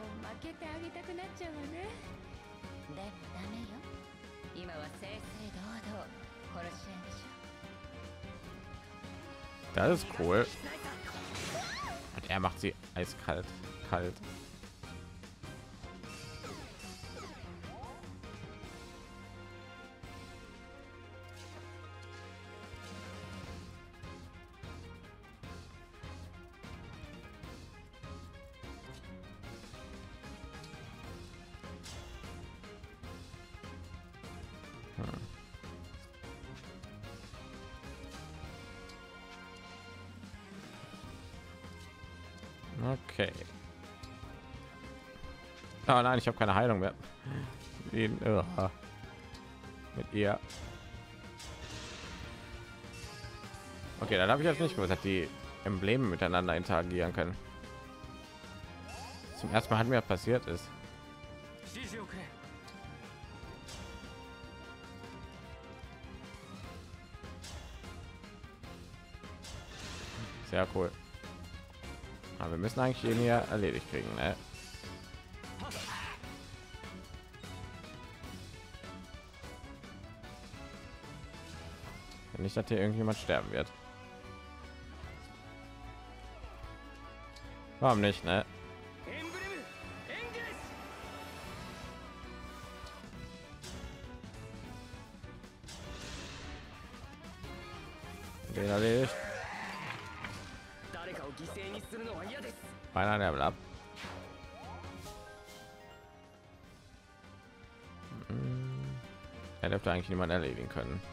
Das ist cool. Und er macht sie eiskalt, kalt. Okay. Oh nein, ich habe keine Heilung mehr. In, uh, mit ihr. Okay, dann habe ich jetzt nicht gewusst, dass die Embleme miteinander interagieren können. Zum ersten Mal hat mir passiert ist. Sehr cool. Aber wir müssen eigentlich ihn hier erledigt kriegen, ne? Nicht, dass hier irgendjemand sterben wird. Warum nicht, ne? Den erledigt. Beinahe Level ab. Er dürfte eigentlich niemand erledigen können.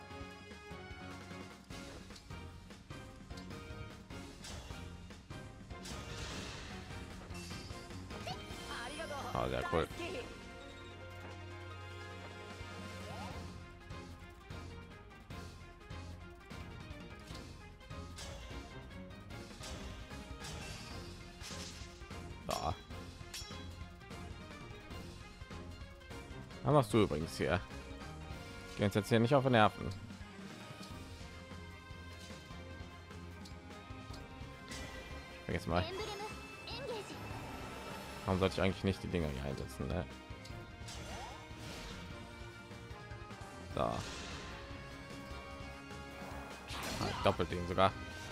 Oh, sehr cool. Da. Was machst du übrigens hier? Geh uns jetzt hier nicht auf den Nerven. Vergiss mal. Warum sollte ich eigentlich nicht die Dinger hier einsetzen, ne? So. Ah, doppelt den sogar.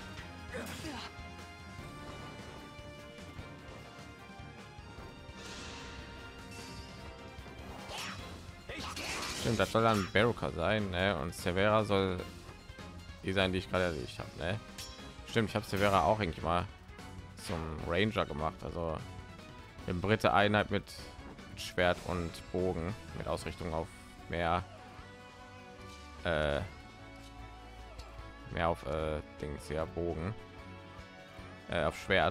Stimmt, das soll dann Baruka sein, ne? Und Severa soll die sein, die ich gerade erledigt habe, ne? Stimmt, ich habe Severa auch irgendwie mal zum Ranger gemacht, also eine Britte Einheit mit Schwert und Bogen mit Ausrichtung auf mehr äh, mehr auf äh, Dings, ja, Bogen äh, auf Schwert.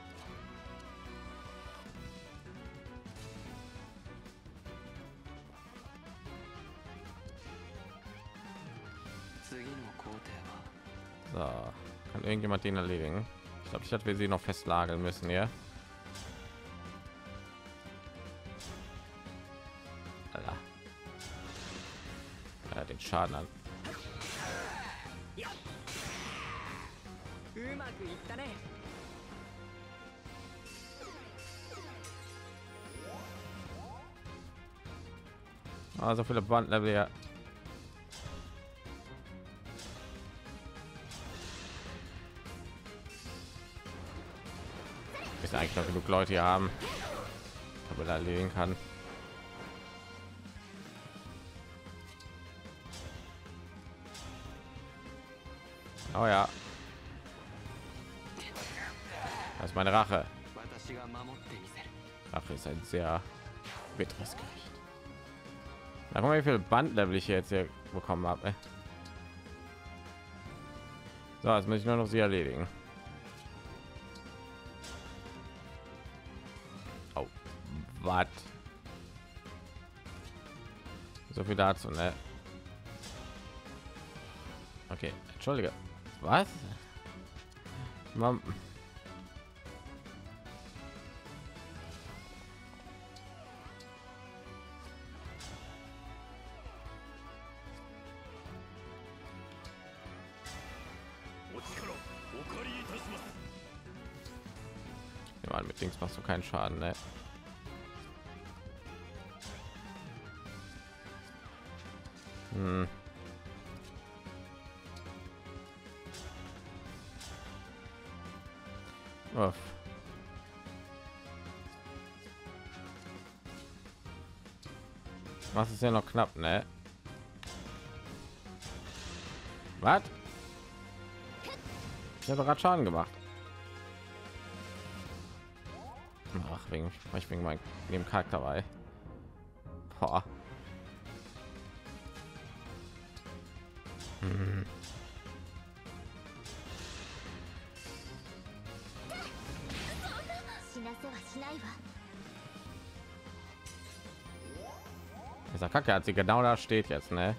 So, kann irgendjemand den erledigen? Ich glaube, ich hatte wir sie noch festlageln müssen, ja. Alter. Ja, den Schaden an. Ah, so viele Bandlevel, ja. Ist eigentlich noch genug Leute hier haben, aber da erledigen kann. Oh ja, das ist meine Rache. Rache ist ein sehr bitteres Gericht. Da guck mal, wie viel Bandlevel ich jetzt hier bekommen habe. Ey. So, jetzt muss ich nur noch sie erledigen. Oh, was? So viel dazu, ne? Okay, entschuldige. Was? Mom. Ja, mit Dings machst du keinen Schaden, ne? Hm. Uff. Was ist ja noch knapp, ne? Was? Ich habe gerade Schaden gemacht. Ach, wegen ich wegen mein dem Charakter dabei. Boah. Hm. Dieser Kacke hat sie genau da steht jetzt, ne?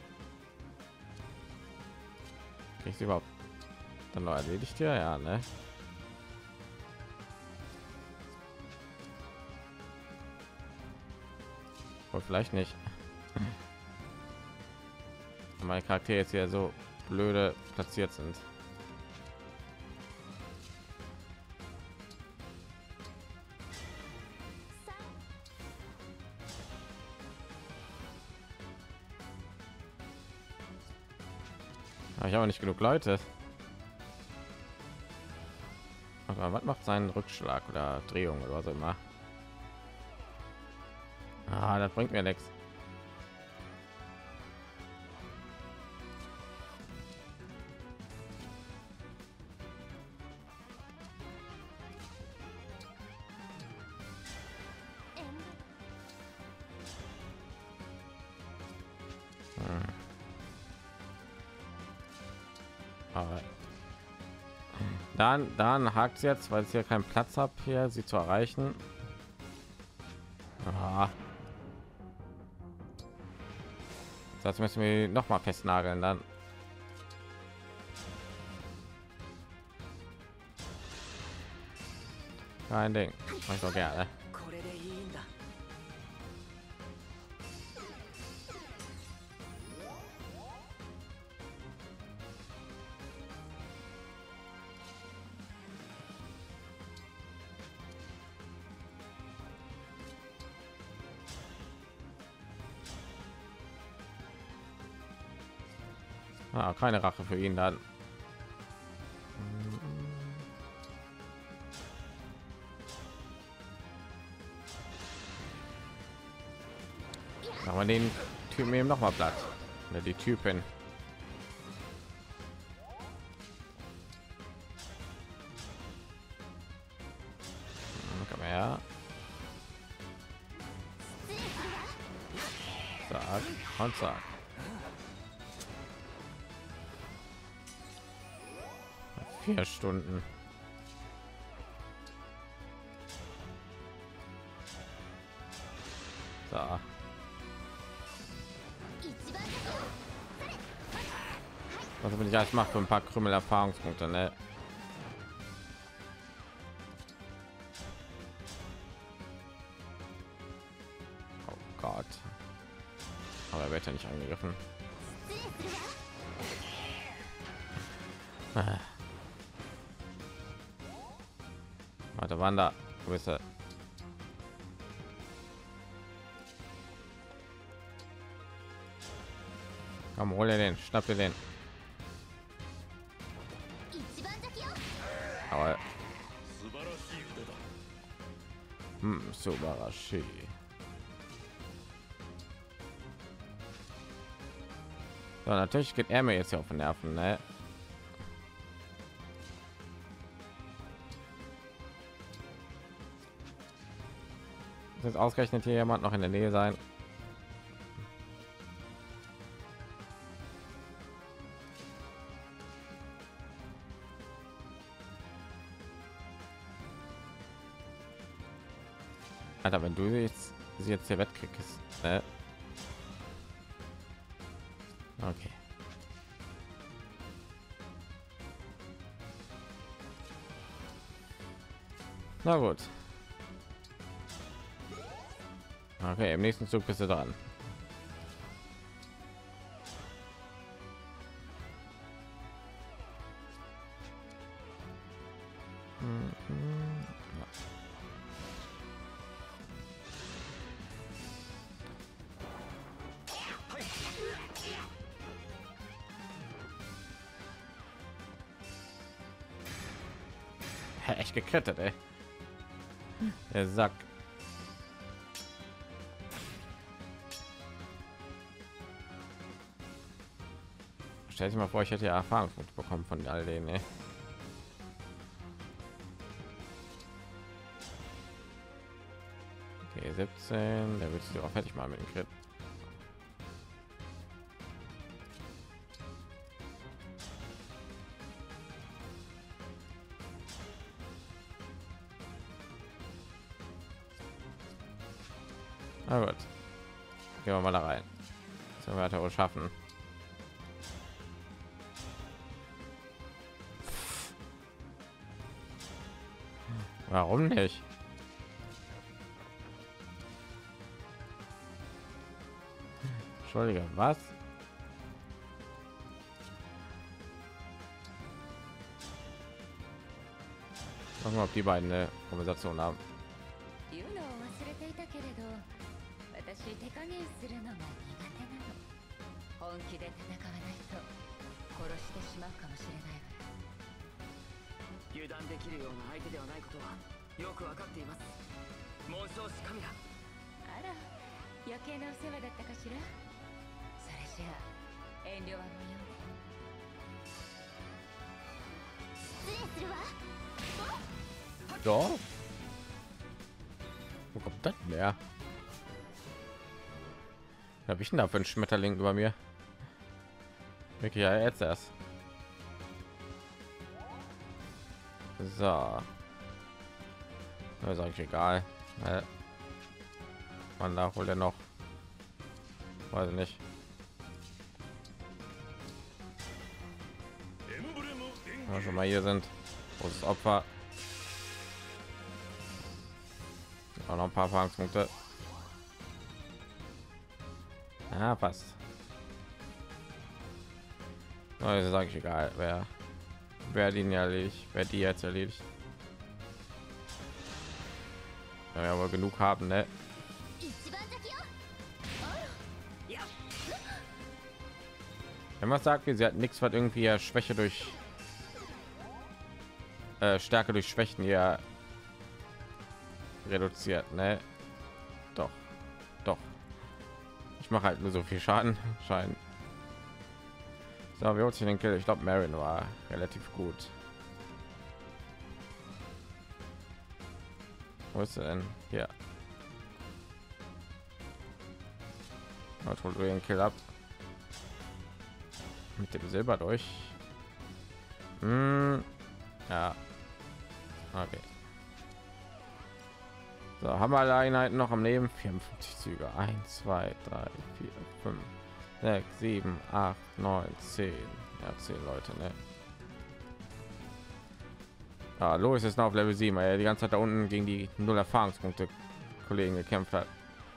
Kriegst du überhaupt dann noch erledigt hier, ja, ne? Oder vielleicht nicht. Meine Charaktere jetzt hier so blöde platziert sind. Aber ich habe nicht genug Leute. Aber was macht seinen Rückschlag oder Drehung oder was immer? Ah, das bringt mir nichts. Hm. Aber dann dann hakt jetzt, weil ich hier keinen Platz habe, hier sie zu erreichen. Ah. Das müssen wir noch mal festnageln dann. Kein Ding. Mach ich doch gerne. Ah, keine Rache für ihn dann. Aber den Typen eben noch mal Blatt. Oder die Typen. Komm her. Sag und sag. Vier Stunden. So. Was will ich alles machen für ein paar Krümel Erfahrungspunkte, ne? Oh Gott. Aber er wird ja nicht angegriffen. Ah. Warte, Wanda, wo bist du? Komm, hol dir den, schnapp dir den. Aber hm, Subarashi. So, natürlich geht er mir jetzt hier auf den Nerven, ne? Ist jetzt ausgerechnet hier jemand noch in der Nähe sein? Alter, wenn du jetzt sie jetzt hier wettkriegst, ne? Okay. Na gut. Okay, im nächsten Zug bist du dran. Echt geklettert, ey. Der Sack. Stell dich mal vor, ich hätte ja Erfahrungspunkte bekommen von all denen, ey. Okay, siebzehn, da willst du auch fertig mal mit dem Crit. Na gut, gehen wir mal da rein. So weiter wohl schaffen. Warum nicht? Entschuldige, was? Gucken wir, ob die beiden eine Konversation haben. 手加減するのが苦手なの。本気で戦わないと殺してしまうかもしれないわ。油断できるような相手ではないことはよくわかっています。紋章師カミラ。あら、余計なお世話だったかしら。それじゃあ遠慮は無用ね。失礼するわ。 So. Wo kommt das her? Habe ich denn da für einen Schmetterling über mir? Wirklich, ja, jetzt erst. So. Da sage ich egal. Äh, man da wohl er noch. Weiß ich nicht. Wenn wir schon mal hier sind. Großes Opfer. Auch noch ein paar Erfahrungspunkte. Ja, passt. Also sage ich egal, wer wer den ja erledigt, wer die jetzt erledigt. Ja, ja, aber genug haben, ne? Wenn man sagt, sie hat nichts, was irgendwie ja Schwäche durch äh, Stärke durch Schwächen ja reduziert, ne? Doch, doch. Ich mache halt nur so viel Schaden, scheint. So, wie holt sich den Kill? Ich glaube, Marin war relativ gut. Wo ist er denn? Hier. Was holt den Kill ab? Mit dem Silber durch. Hm. Ja. Okay. So, haben wir alle Einheiten noch am Leben? vierundfünfzig Züge. eins, zwei, drei, vier, fünf, sechs, sieben, acht, neun, zehn. Ja, zehn Leute, ne? Ja, Lois ist noch auf Level sieben, weil er die ganze Zeit da unten gegen die null Erfahrungspunkte Kollegen gekämpft hat.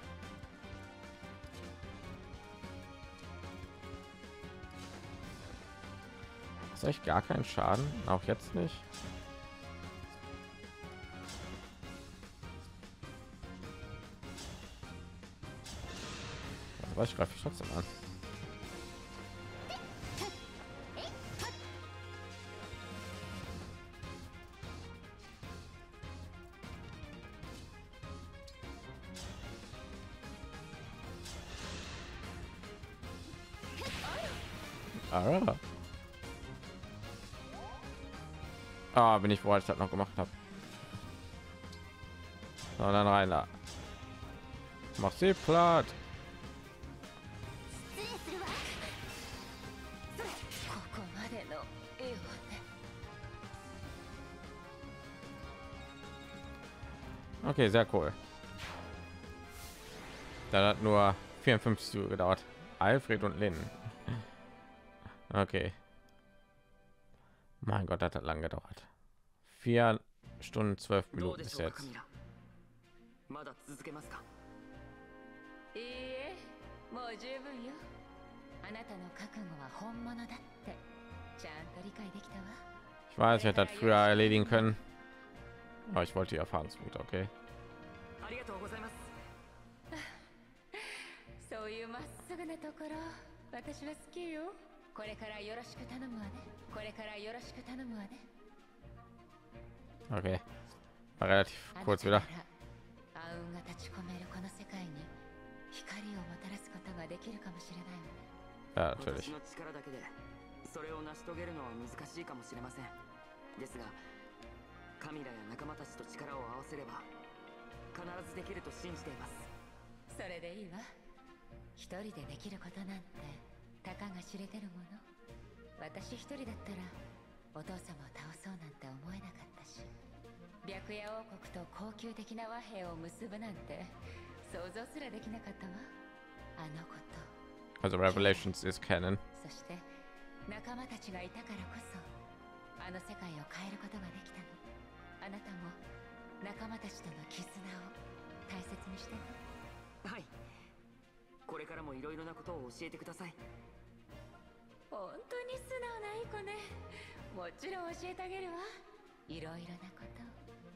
Ist echt gar keinen Schaden, auch jetzt nicht. Was ich greife ich trotzdem an. Ah. Ah, bin ich froh, als ich das noch gemacht habe. So, dann rein da. Mach sie platt. Okay, sehr cool. Dann hat nur vierundfünfzig Züge gedauert. Alfred und Lynn. Okay. Mein Gott, das hat lang gedauert. Vier Stunden zwölf Minuten bis jetzt. いいえ、もう十分よ。あなたの覚悟は本物だってちゃんと理解できたわ。 Ich weiß, ich hätte das früher erledigen können. Aber ich wollte die Erfahrungspunkte, okay. ありがとうございます。そういうまっすぐなところ、私は好きよ。これからよろしく頼むわね。これからよろしく頼むわね。 Okay. War relativ kurz wieder. 暗雲が立ち込めるこの世界に光をもたらすことができるかもしれないわね。 Ja, natürlich. 私の力だけでそれを成し遂げるのは難しいかもしれません。ですが、カミラや仲間たちと力を合わせれば必ずできると信じています。 それでいいわ。一人でできることなんてたかが知れてるもの。私一人だったらお父様を倒そうなんて思えなかったし、白夜王国と高級的な和平を結ぶなんて想像すらできなかったわ。あのこと。 Also Revelations is canon. そして仲間たちがいたからこそあの世界を変えることができたの。あなたも仲間たちとの絆を大切にしてね。 はい。これからもいろいろなことを教えてください。 本当に素直ないい子ね。もちろん教えてあげるわ。いろいろなこと。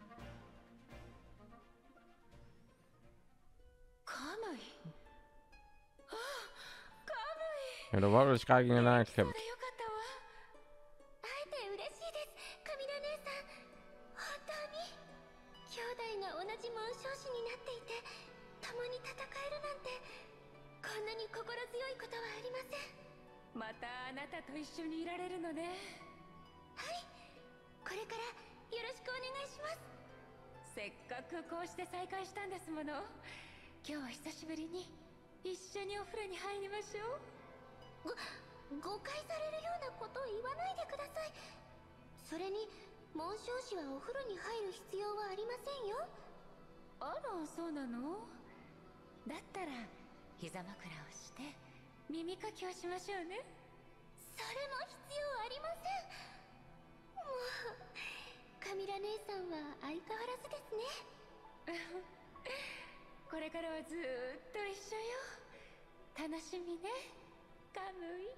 カムイ。ああ、カムイ。 Ja, da war ich gerade gegen den gekämpft. よかったわ。会えて嬉しいです、カミラ姉さん。本当に兄弟が同じ紋章師になっていて共に戦えるなんてこんなに心強いことはありません。またあなたと一緒にいられるのね。はい、これからよろしくお願いします。せっかくこうして再会したんですもの。今日は久しぶりに一緒にお風呂に入りましょう。ご誤解されるようなことを言わないでください。それに紋章師はお風呂に入る必要はありませんよ。あら、そうなの？だったら膝枕をして耳かきをしましょうね。それも必要ありません。もうカミラ姉さんは相変わらずですね。これからはずーっと一緒よ。楽しみね、カムイ。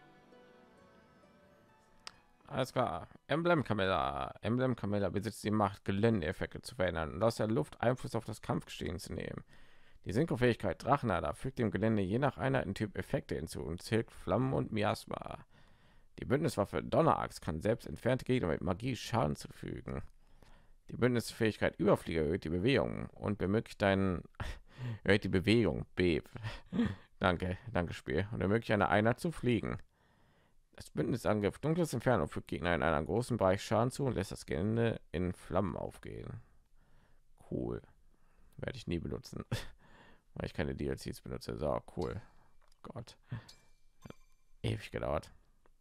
Alles klar. Emblem Camilla. Emblem Camilla besitzt die Macht, Geländeeffekte zu verändern und aus der Luft Einfluss auf das Kampfgeschehen zu nehmen. Die Synchro-Fähigkeit Drachenader fügt dem Gelände je nach Einheitentyp Effekte hinzu und zählt Flammen und Miasma. Die Bündniswaffe Donneraxt kann selbst entfernte Gegner mit Magie Schaden zufügen. Die Bündnisfähigkeit Überflieger erhöht die Bewegung und ermöglicht einen erhöht die Bewegung B. danke, danke Spiel und ermöglicht eine Einheit zu fliegen. Das Bündnisangriff Dunkles Inferno fügt Gegner in einem großen Bereich Schaden zu und lässt das Gelände in Flammen aufgehen. Cool. Werde ich nie benutzen, weil ich keine D L Cs benutze. So, cool. Gott. Hat ewig gedauert.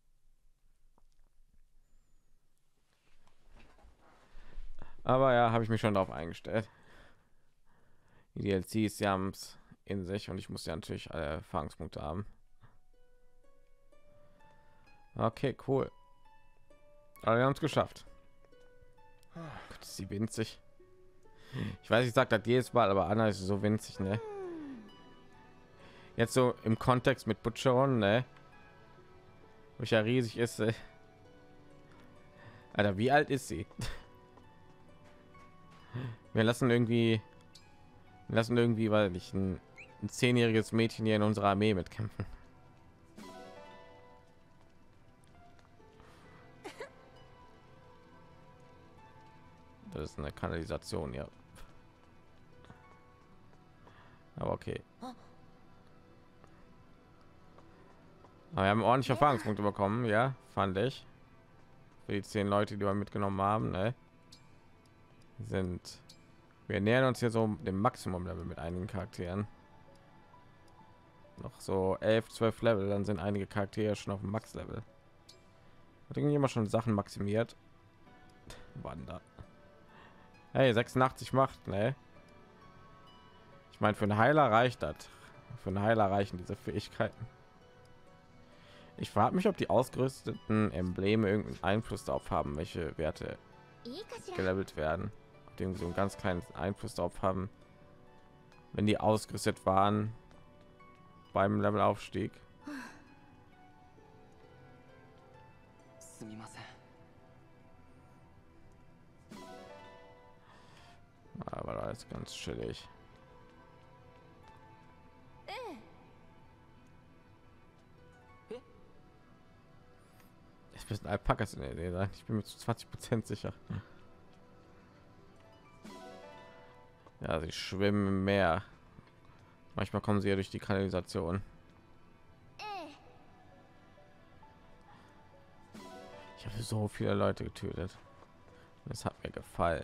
Aber ja, habe ich mich schon darauf eingestellt. Die D L Cs, die haben es in sich und ich muss ja natürlich alle Erfahrungspunkte haben. Okay, cool. Aber wir haben es geschafft. Gott, ist sie winzig. Ich weiß, ich sage das jedes Mal, aber Anna ist so winzig, ne? Jetzt so im Kontext mit Butcheron, ne? Wo ich ja riesig ist. Äh. Alter, wie alt ist sie? Wir lassen irgendwie, wir lassen irgendwie, weil ich ein, ein zehnjähriges Mädchen hier in unserer Armee mitkämpfen. Das ist eine Kanalisation, ja. Aber okay. Aber wir haben ordentlich Erfahrungspunkte bekommen, ja, fand ich. Für die zehn Leute, die wir mitgenommen haben, ne? Sind wir nähern uns hier so dem Maximum Level mit einigen Charakteren. Noch so elf, zwölf Level, dann sind einige Charaktere schon auf dem Max Level. Hat irgendjemand schon Sachen maximiert? Wander. Hey, sechsundachtzig macht, ne? Ich meine, für einen Heiler reicht das. Für einen Heiler reichen diese Fähigkeiten. Ich frage mich, ob die ausgerüsteten Embleme irgendeinen Einfluss darauf haben, welche Werte gelevelt werden. Ob die irgendwie so einen ganz kleinen Einfluss darauf haben, wenn die ausgerüstet waren beim Levelaufstieg. Aber da ist ganz chillig. Es müssen Alpakas in der Nähe sein. Ich bin mir zu zwanzig Prozent sicher. Ja, sie schwimmen im Meer. Manchmal kommen sie ja durch die Kanalisation. Ich habe so viele Leute getötet. Das hat mir gefallen.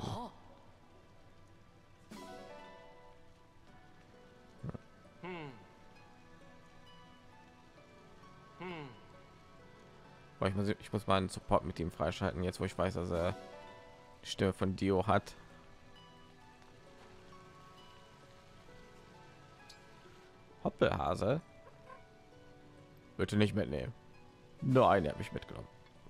Ich muss, ich muss mal einen Support mit ihm freischalten, jetzt wo ich weiß, dass er die Stimme von Dio hat. Hoppelhase. Bitte nicht mitnehmen. Nur eine habe ich mitgenommen.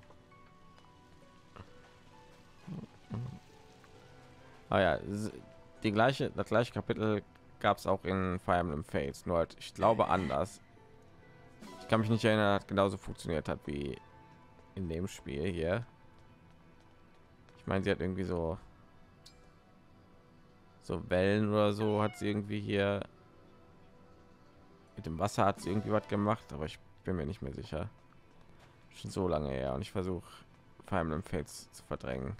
Ah ja, die gleiche, das gleiche Kapitel gab es auch in Fire Emblem Fates, nur halt, ich glaube anders. Ich kann mich nicht erinnern, dass genauso funktioniert hat wie in dem Spiel hier. Ich meine, sie hat irgendwie so so Wellen oder so, hat sie irgendwie hier mit dem Wasser hat sie irgendwie was gemacht, aber ich bin mir nicht mehr sicher. Schon so lange her und ich versuche Fire Emblem Fates zu verdrängen.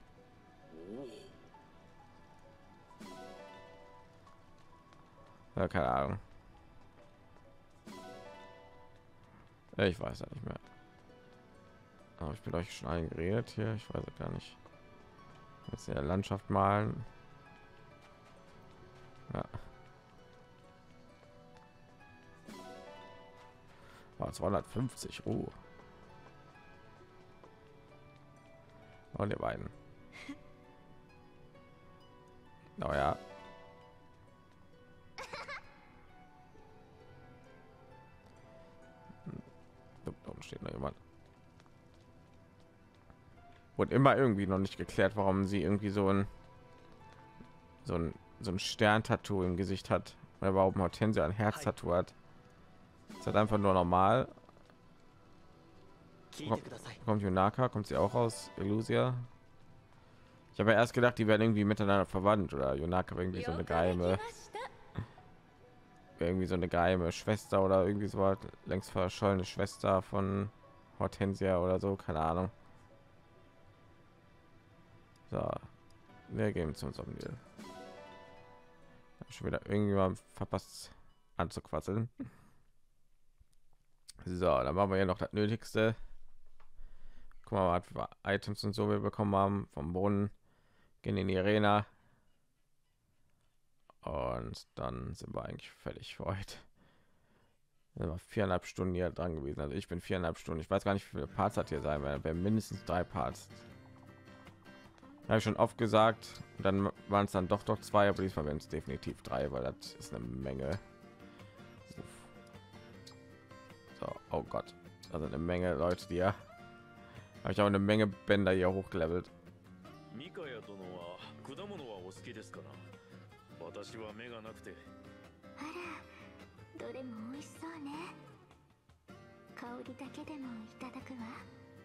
Ja, keine Ahnung. Ich weiß ja nicht mehr. Aber ich bin euch schon eingeredet hier. Ich weiß gar nicht. Jetzt in der Landschaft malen. Ja. Oh, zweihundertfünfzig. Oh. Und die beiden. Oh ja. Da oben steht noch jemand. Wurde immer irgendwie noch nicht geklärt, warum sie irgendwie so ein so ein so ein Stern-Tattoo im Gesicht hat, oder warum Hortensia ein Herz-Tattoo hat. Ist halt einfach nur normal. Kommt Yunaka, kommt sie auch aus Illusia? Ich habe ja erst gedacht, die werden irgendwie miteinander verwandt oder Yunaka irgendwie so eine geheime irgendwie so eine geheime Schwester oder irgendwie so was, längst verschollene Schwester von Hortensia oder so, keine Ahnung. So, wir gehen zu unserem Deal. Schon wieder irgendjemand verpasst anzuquasseln. So, dann machen wir ja noch das Nötigste. Guck mal, was für Items und so wir bekommen haben vom Boden. Gehen in die Arena. Und dann sind wir eigentlich fertig für heute. Sind wir viereinhalb Stunden hier dran gewesen. Also ich bin viereinhalb Stunden. Ich weiß gar nicht, wie viele Parts hat hier sein werden. Wir mindestens drei Parts. Habe ich schon oft gesagt. Dann waren es dann doch doch zwei, aber diesmal werden es definitiv drei, weil das ist eine Menge. So, oh Gott, also eine Menge Leute, die ja. Habe ich auch eine Menge Bänder hier hochgelevelt. 私は目がなくて。 あら、どれも美味しそうね。香りだけでもいただくわ。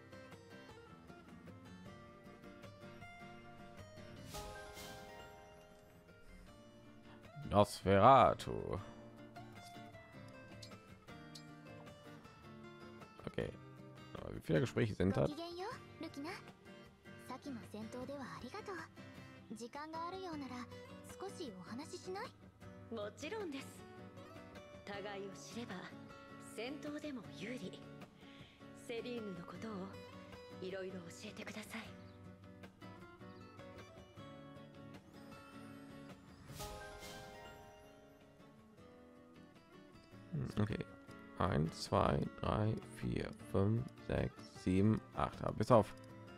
Nosferatu. Okay. Wie viele Gespräche sind das? さっきの戦闘ではありがとう。時間があるようなら少しお話ししない？ もちろんです。互いを知れば戦闘でも有利。セリーヌのことをいろいろ教えてください。 Okay. eins, zwei, drei, vier, fünf, sechs, sieben, acht. Bis auf.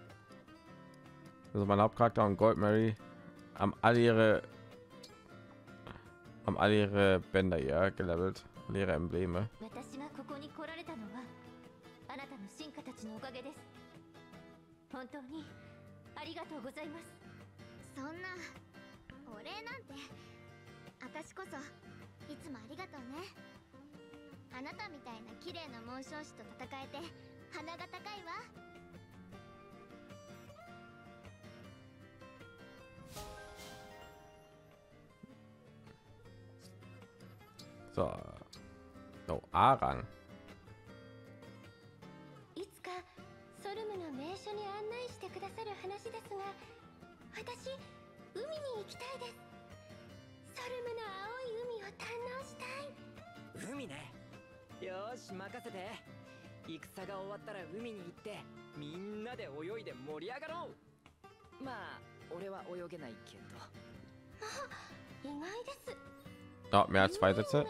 Also mein Hauptcharakter und Goldmary haben alle ihre haben alle ihre Bänder hier gelevelt, ihre Embleme. 私がここに来られたのはあなたの進化たちのおかげです。本当にありがとうございます。そんなお礼なんて、私こそいつもありがとうね。あなたみたいな綺麗な紋章師と戦えて鼻が高いわ。 So. Oh, Arang. いつかソルムの名所に案内してくださる話ですが、私海に行きたいです。ソルムの青い海を堪能したい。 海ね。よし任せて。戦が終わったら海に行ってみんなで泳いで盛り上がろう。まあ俺は泳げないけど。 意外です。 Oh, mehr als zwei Sätze.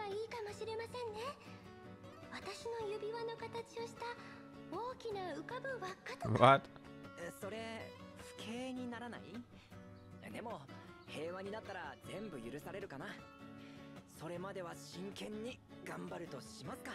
私の指輪の形をした大きな浮かぶ輪っかとか。 What? それ不敬にならない？でも平和になったら全部許されるかな。それまでは真剣に頑張るとしますか。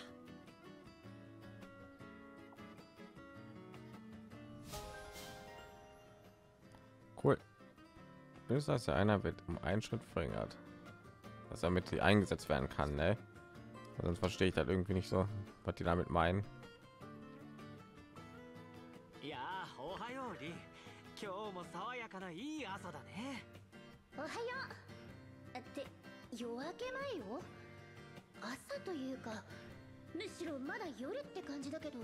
Cool. Bis dass der einer wird um einen Schritt verringert, dass damit sie eingesetzt werden kann, ne? Sonst verstehe ich das irgendwie nicht so, was die damit meinen. Ja, ohayo, Ri. 今日も爽やかないい朝だね。 おはよう。って夜明け前よ。朝というか、むしろまだ夜って感じだけど。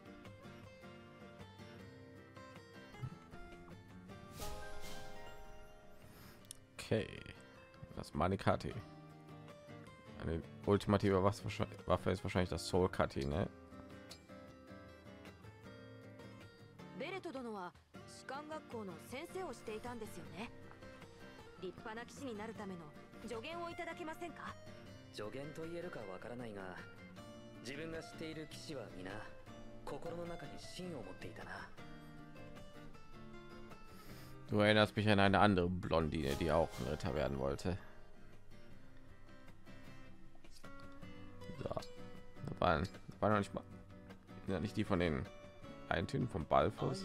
Okay, das Manikati. Eine ultimative Waffe ist wahrscheinlich das Soul Kati, ne? ベレト殿は士官学校の先生をしていたんですよね。立派な騎士になるための助言をいただけませんか？ 助言と言えるかわからないが、自分が知っている騎士は皆心の中に芯を持っていたな。 Du erinnerst mich an eine andere Blondine, die auch ein Ritter werden wollte. So, da waren, da war noch nicht mal, ja, nicht die von den Eintönen vom Balfus.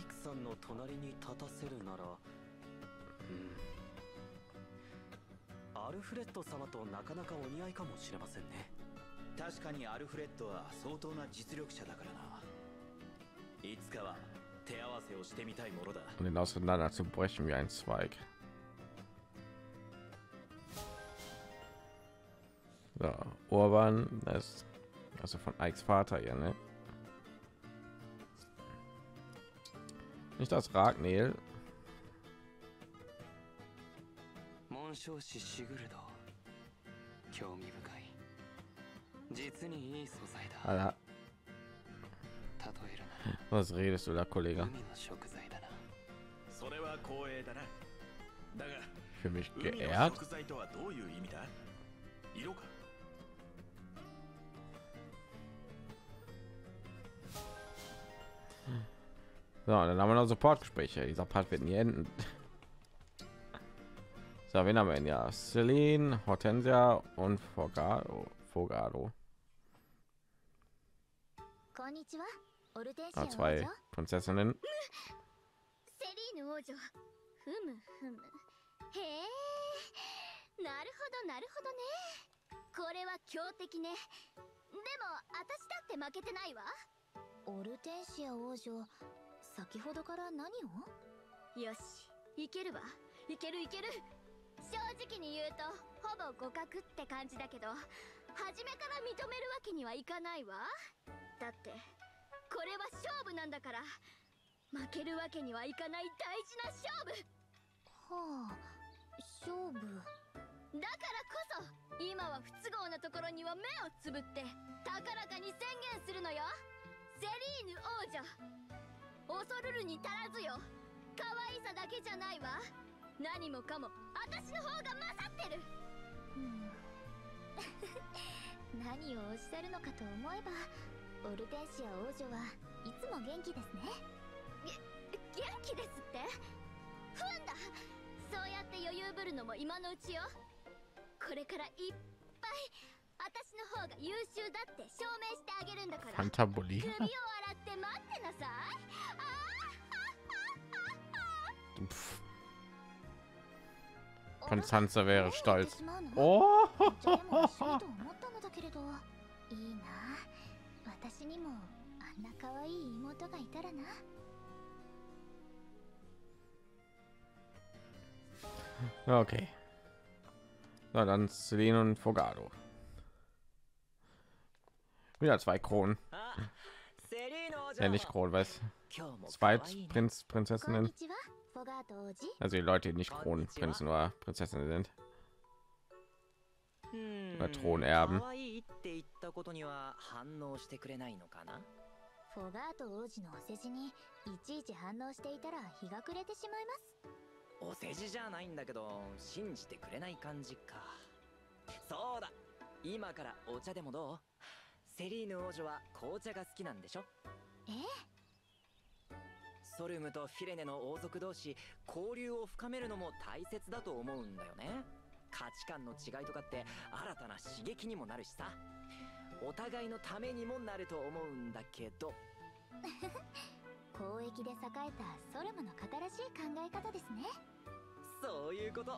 アルフレッド様となかなかお似合いかもしれませんね。確かにアルフレッドは相当な実力者だからな。いつかは手合わせをしてみたいものだ。 Und ihn auseinander zu brechen wie ein Zweig. So, Urban, das ist also von Ikes Vater hier, ne? Nicht das Ragnel. 紋章師シグルド、興味深い。実にいい素材だ。 Alter, 例えるなら was redest du da, Kollege? 海の食材だな。 それは光栄だな。だが Für mich 海の geehrt. 食材とはどういう意味だ？色か。 So, dann haben wir noch Supportgespräche. Dieser Part wird nie enden. So, wen haben wir denn? Ja, Celine, Hortensia und Fogado. Fogado. こんにちは、オルテンシア Ah, 王女。 zwei Prinzessinnen. セリーヌ王女。ふむふむ。へえ。なるほどなるほどね。これは強敵ね。でも私だって負けてないわ。オルテンシア王女、先ほどから何を？よし、いけるわ。いけるいける。正直に言うとほぼ互角って感じだけど、初めから認めるわけにはいかないわ。だってこれは勝負なんだから、負けるわけにはいかない大事な勝負。はあ、勝負だからこそ今は不都合なところには目をつぶって高らかに宣言するのよ。セリーヌ王女、恐るるに足らずよ。可愛さだけじゃないわ。何もかも私の方が勝ってる。何をおっしゃるのかと思えば、オルテンシア王女はいつも元気ですね。げ元気ですって？ふんだ。そうやって余裕ぶるのも今のうちよ。これからいっぱい私の方が優秀だって証明してあげるんだから。首を洗 Fantabuli. って待ってなさい。あー Konstanze wäre stolz. Oh! でも一緒だと思ったのだけれど、いいな。私にもあんな可愛い妹がいたらな。 Okay. Na dann Celine und Fogado. Wieder zwei Kronen. Ja, nicht Kronen, was? Zwei Prinz, こん Prinzessinnen. にちは、フォガート王子。 Also die Leute, die nicht Kronprinzen oder Prinzessinnen sind. Oder Thronerben. 可愛いって言ったことには反応してくれないのかな。 フォガート王子のお世辞にいちいち反応していたら日が暮れてしまいます。 お世辞じゃないんだけど信じてくれない感じか。そうだ、今からお茶でもどう？セリーヌ王女は紅茶が好きなんでしょ？ ええ。 ソルムとフィレネの王族同士交流を深めるのも大切だと思うんだよね。価値観の違いとかって新たな刺激にもなるしさ、お互いのためにもなると思うんだけど。 交易で栄えたソルムの新しい考え方ですね。 そういうこと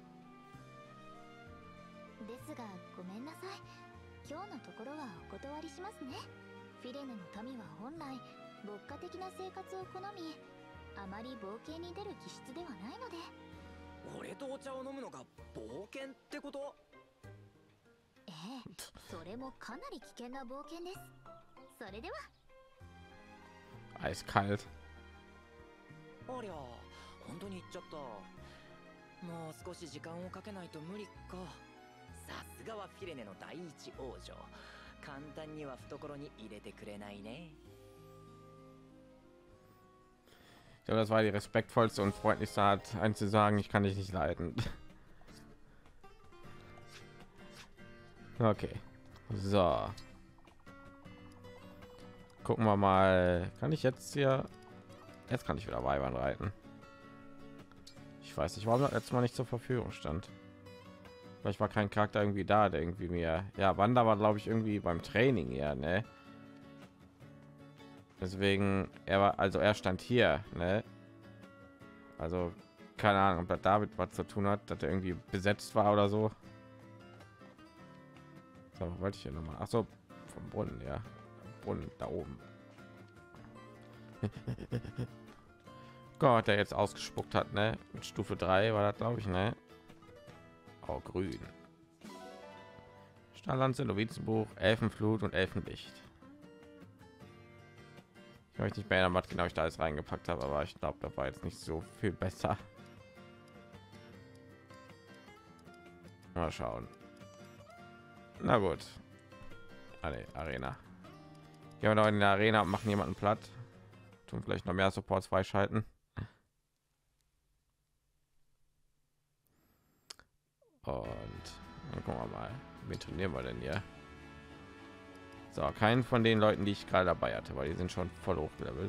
ですがごめんなさい、今日のところはお断りしますね。フィレネの民は本来牧歌的な生活を好み、あまり冒険に出る気質ではないので。 俺とお茶を飲むのが冒険ってこと？ ええ、それもかなり危険な冒険です。それでは。 Eiskalt. ありゃ、本当に行っちゃった。もう少し時間をかけないと無理か。さすがはフィレネの第一王女。簡単には懐に入れてくれないね。 Ich glaube, das war die respektvollste und freundlichste Art, einen zu sagen, ich kann dich nicht leiden. Okay. So. Gucken wir mal. Kann ich jetzt hier... Jetzt kann ich wieder Weibern reiten. Ich weiß nicht, warum das letztes Mal nicht zur Verfügung stand. Vielleicht war kein Charakter irgendwie da, der irgendwie mir... Ja, Wanda war, glaube ich, irgendwie beim Training ja, ne? Deswegen, er war, also er stand hier, ne? Also keine Ahnung, ob das David was zu tun hat, dass er irgendwie besetzt war oder so. So, wollte ich hier noch mal. Ach so, vom Brunnen, ja, Brunnen da oben. Gott, der jetzt ausgespuckt hat, ne? Mit Stufe drei war das, glaube ich, ne? Oh, grün. Stahllanze, Novizenbuch, Elfenflut und Elfenlicht. Ich möchte nicht mehr erinnern, was genau ich da alles reingepackt habe, aber ich glaube, da war jetzt nicht so viel besser. Mal schauen. Na gut. Alle Arena. Gehen wir noch in der Arena und machen jemanden platt. Tun vielleicht noch mehr Supports freischalten. Und dann gucken wir mal, wie trainieren wir denn hier? So, keinen von den Leuten, die ich gerade dabei hatte, weil die sind schon voll hochgelevelt.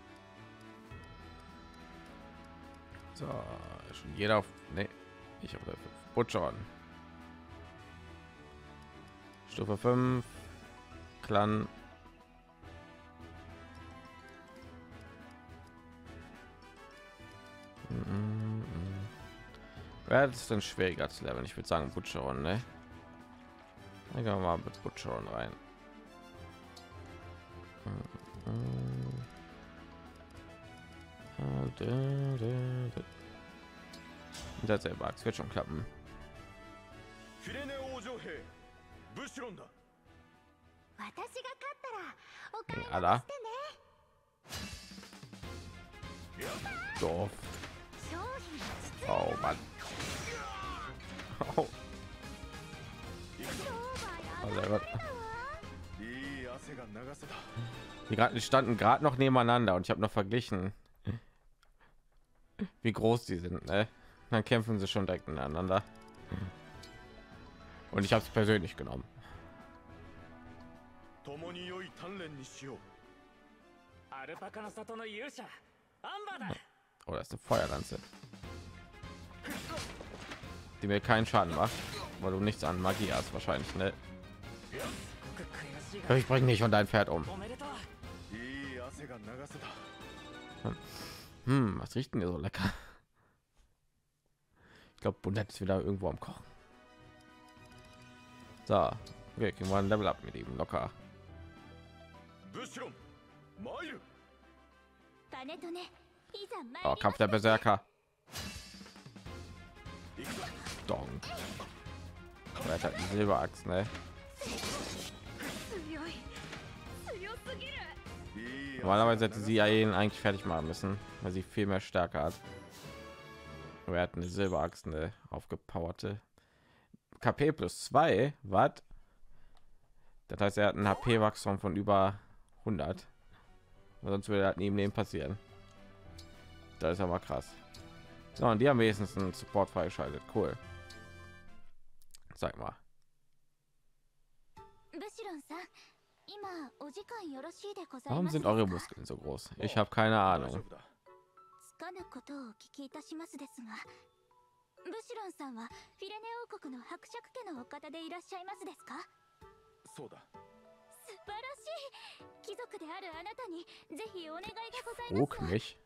So, schon jeder auf, nee, ich auf Level fünf. Butchern. Stufe fünf. Clan. Mm-mm. Wer ist denn schwieriger zu leveln? Ich würde sagen Butcheron, ne? Dann gehen wir mal mit Butcheron rein. Das selber, es wird schon klappen. Alla. Doof. Oh Mann. Oh. Also, die gerade standen gerade noch nebeneinander und ich habe noch verglichen, wie groß die sind. Ne? Dann kämpfen sie schon direkt miteinander. Und ich habe es persönlich genommen. Oh, das ist eine Feuerlanze, die mir keinen Schaden macht, weil du nichts an Magie hast wahrscheinlich. Ne? Ich bringe nicht von dein Pferd um. Hm, was riecht denn hier so lecker? Ich glaube, Bundett ist wieder irgendwo am Kochen. So, okay, kriegen wir ein Level up mit ihm locker. Oh, Kampf der Berserker. Dong. Er hat eine Silberachs, ne? Normalerweise hätte sie ja ihn eigentlich fertig machen müssen, weil sie viel mehr Stärke hat. Aber er hat eine Silberachse, eine aufgepowerte K P plus zwei. Was? Das heißt, er hat ein H P-Wachstum von über hundert. Sonst würde halt neben dem passieren. Das ist aber krass. So, und die haben wenigstens einen Support freigeschaltet. Cool. Sag mal. Warum sind eure Muskeln so groß? Ich habe keine Ahnung. Frug mich.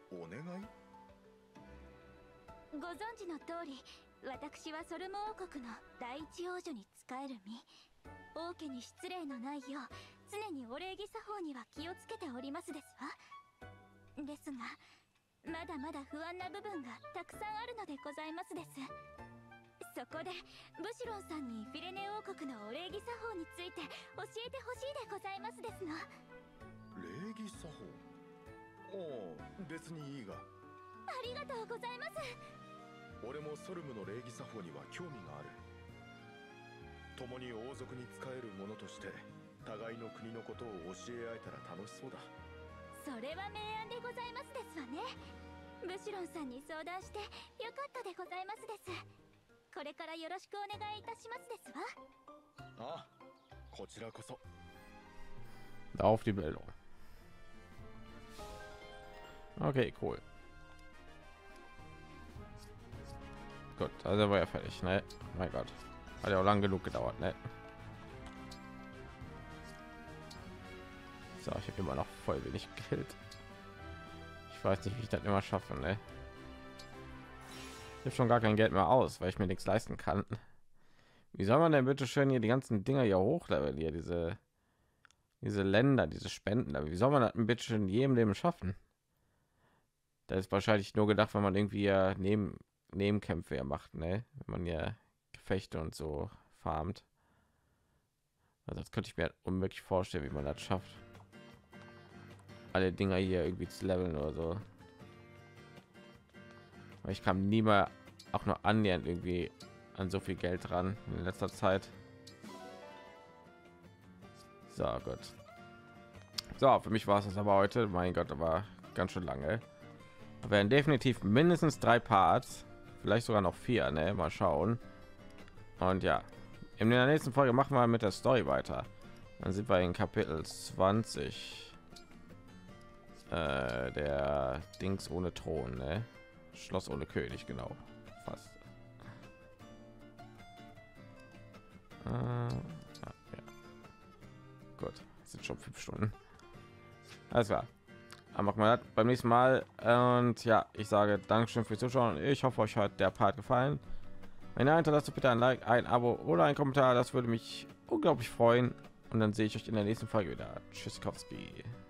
ご存知の通り、私はソルム王国の第一王女に仕える身。王家に失礼のないよう、常にお礼儀作法には気をつけておりますですわ。ですが、まだまだ不安な部分がたくさんあるのでございますです。そこで、ブシロンさんにフィレネ王国のお礼儀作法について教えてほしいでございますですの。 礼儀作法？おお、別にいいが。 ありがとうございます。 俺もソルムの礼儀作法には興味がある。共に王族に仕える者として互いの国のことを教え合えたら楽しそうだ。 それは明暗でございますですわね。ブシロンさんに相談してよかったでございますです。これからよろしくお願いいたしますですわ。 ああ、こちらこそ。 Auf die Bildung. Okay, cool. Gut, also war ja fertig, ne? Mein Gott, hat ja auch lang genug gedauert, ne? So, ich habe immer noch voll wenig Geld. Ich weiß nicht, wie ich das immer schaffe, ne? Ich habe schon gar kein Geld mehr aus, weil ich mir nichts leisten kann. Wie soll man denn bitte schön hier die ganzen Dinger hier hochleveln, hier diese diese Länder, diese Spenden, wie soll man das ein bisschen in jedem Leben schaffen? Das ist wahrscheinlich nur gedacht, wenn man irgendwie ja neben Nebenkämpfe ja macht, ne? Wenn man ja Gefechte und so farmt. Also das könnte ich mir halt unmöglich vorstellen, wie man das schafft, alle Dinger hier irgendwie zu leveln oder so. Weil ich kam nie mal auch nur annähernd irgendwie an so viel Geld ran in letzter Zeit. So, gut. So, für mich war es das aber heute. Mein Gott, aber ganz schön lange. Wir werden definitiv mindestens drei Parts, vielleicht sogar noch vier, ne? Mal schauen. Und ja, in der nächsten Folge machen wir mit der Story weiter. Dann sind wir in Kapitel zwanzig. Äh, der Dings ohne Thron, ne? Schloss ohne König, genau. Fast. Äh, ja, ja. Gut, das sind schon fünf Stunden. Alles klar. Dann machen wir das beim nächsten Mal. Und ja, ich sage Dankeschön fürs Zuschauen. Ich hoffe, euch hat der Part gefallen. Wenn ihr hinterlasst, bitte ein Like, ein Abo oder ein Kommentar. Das würde mich unglaublich freuen. Und dann sehe ich euch in der nächsten Folge wieder. Tschüssikowski.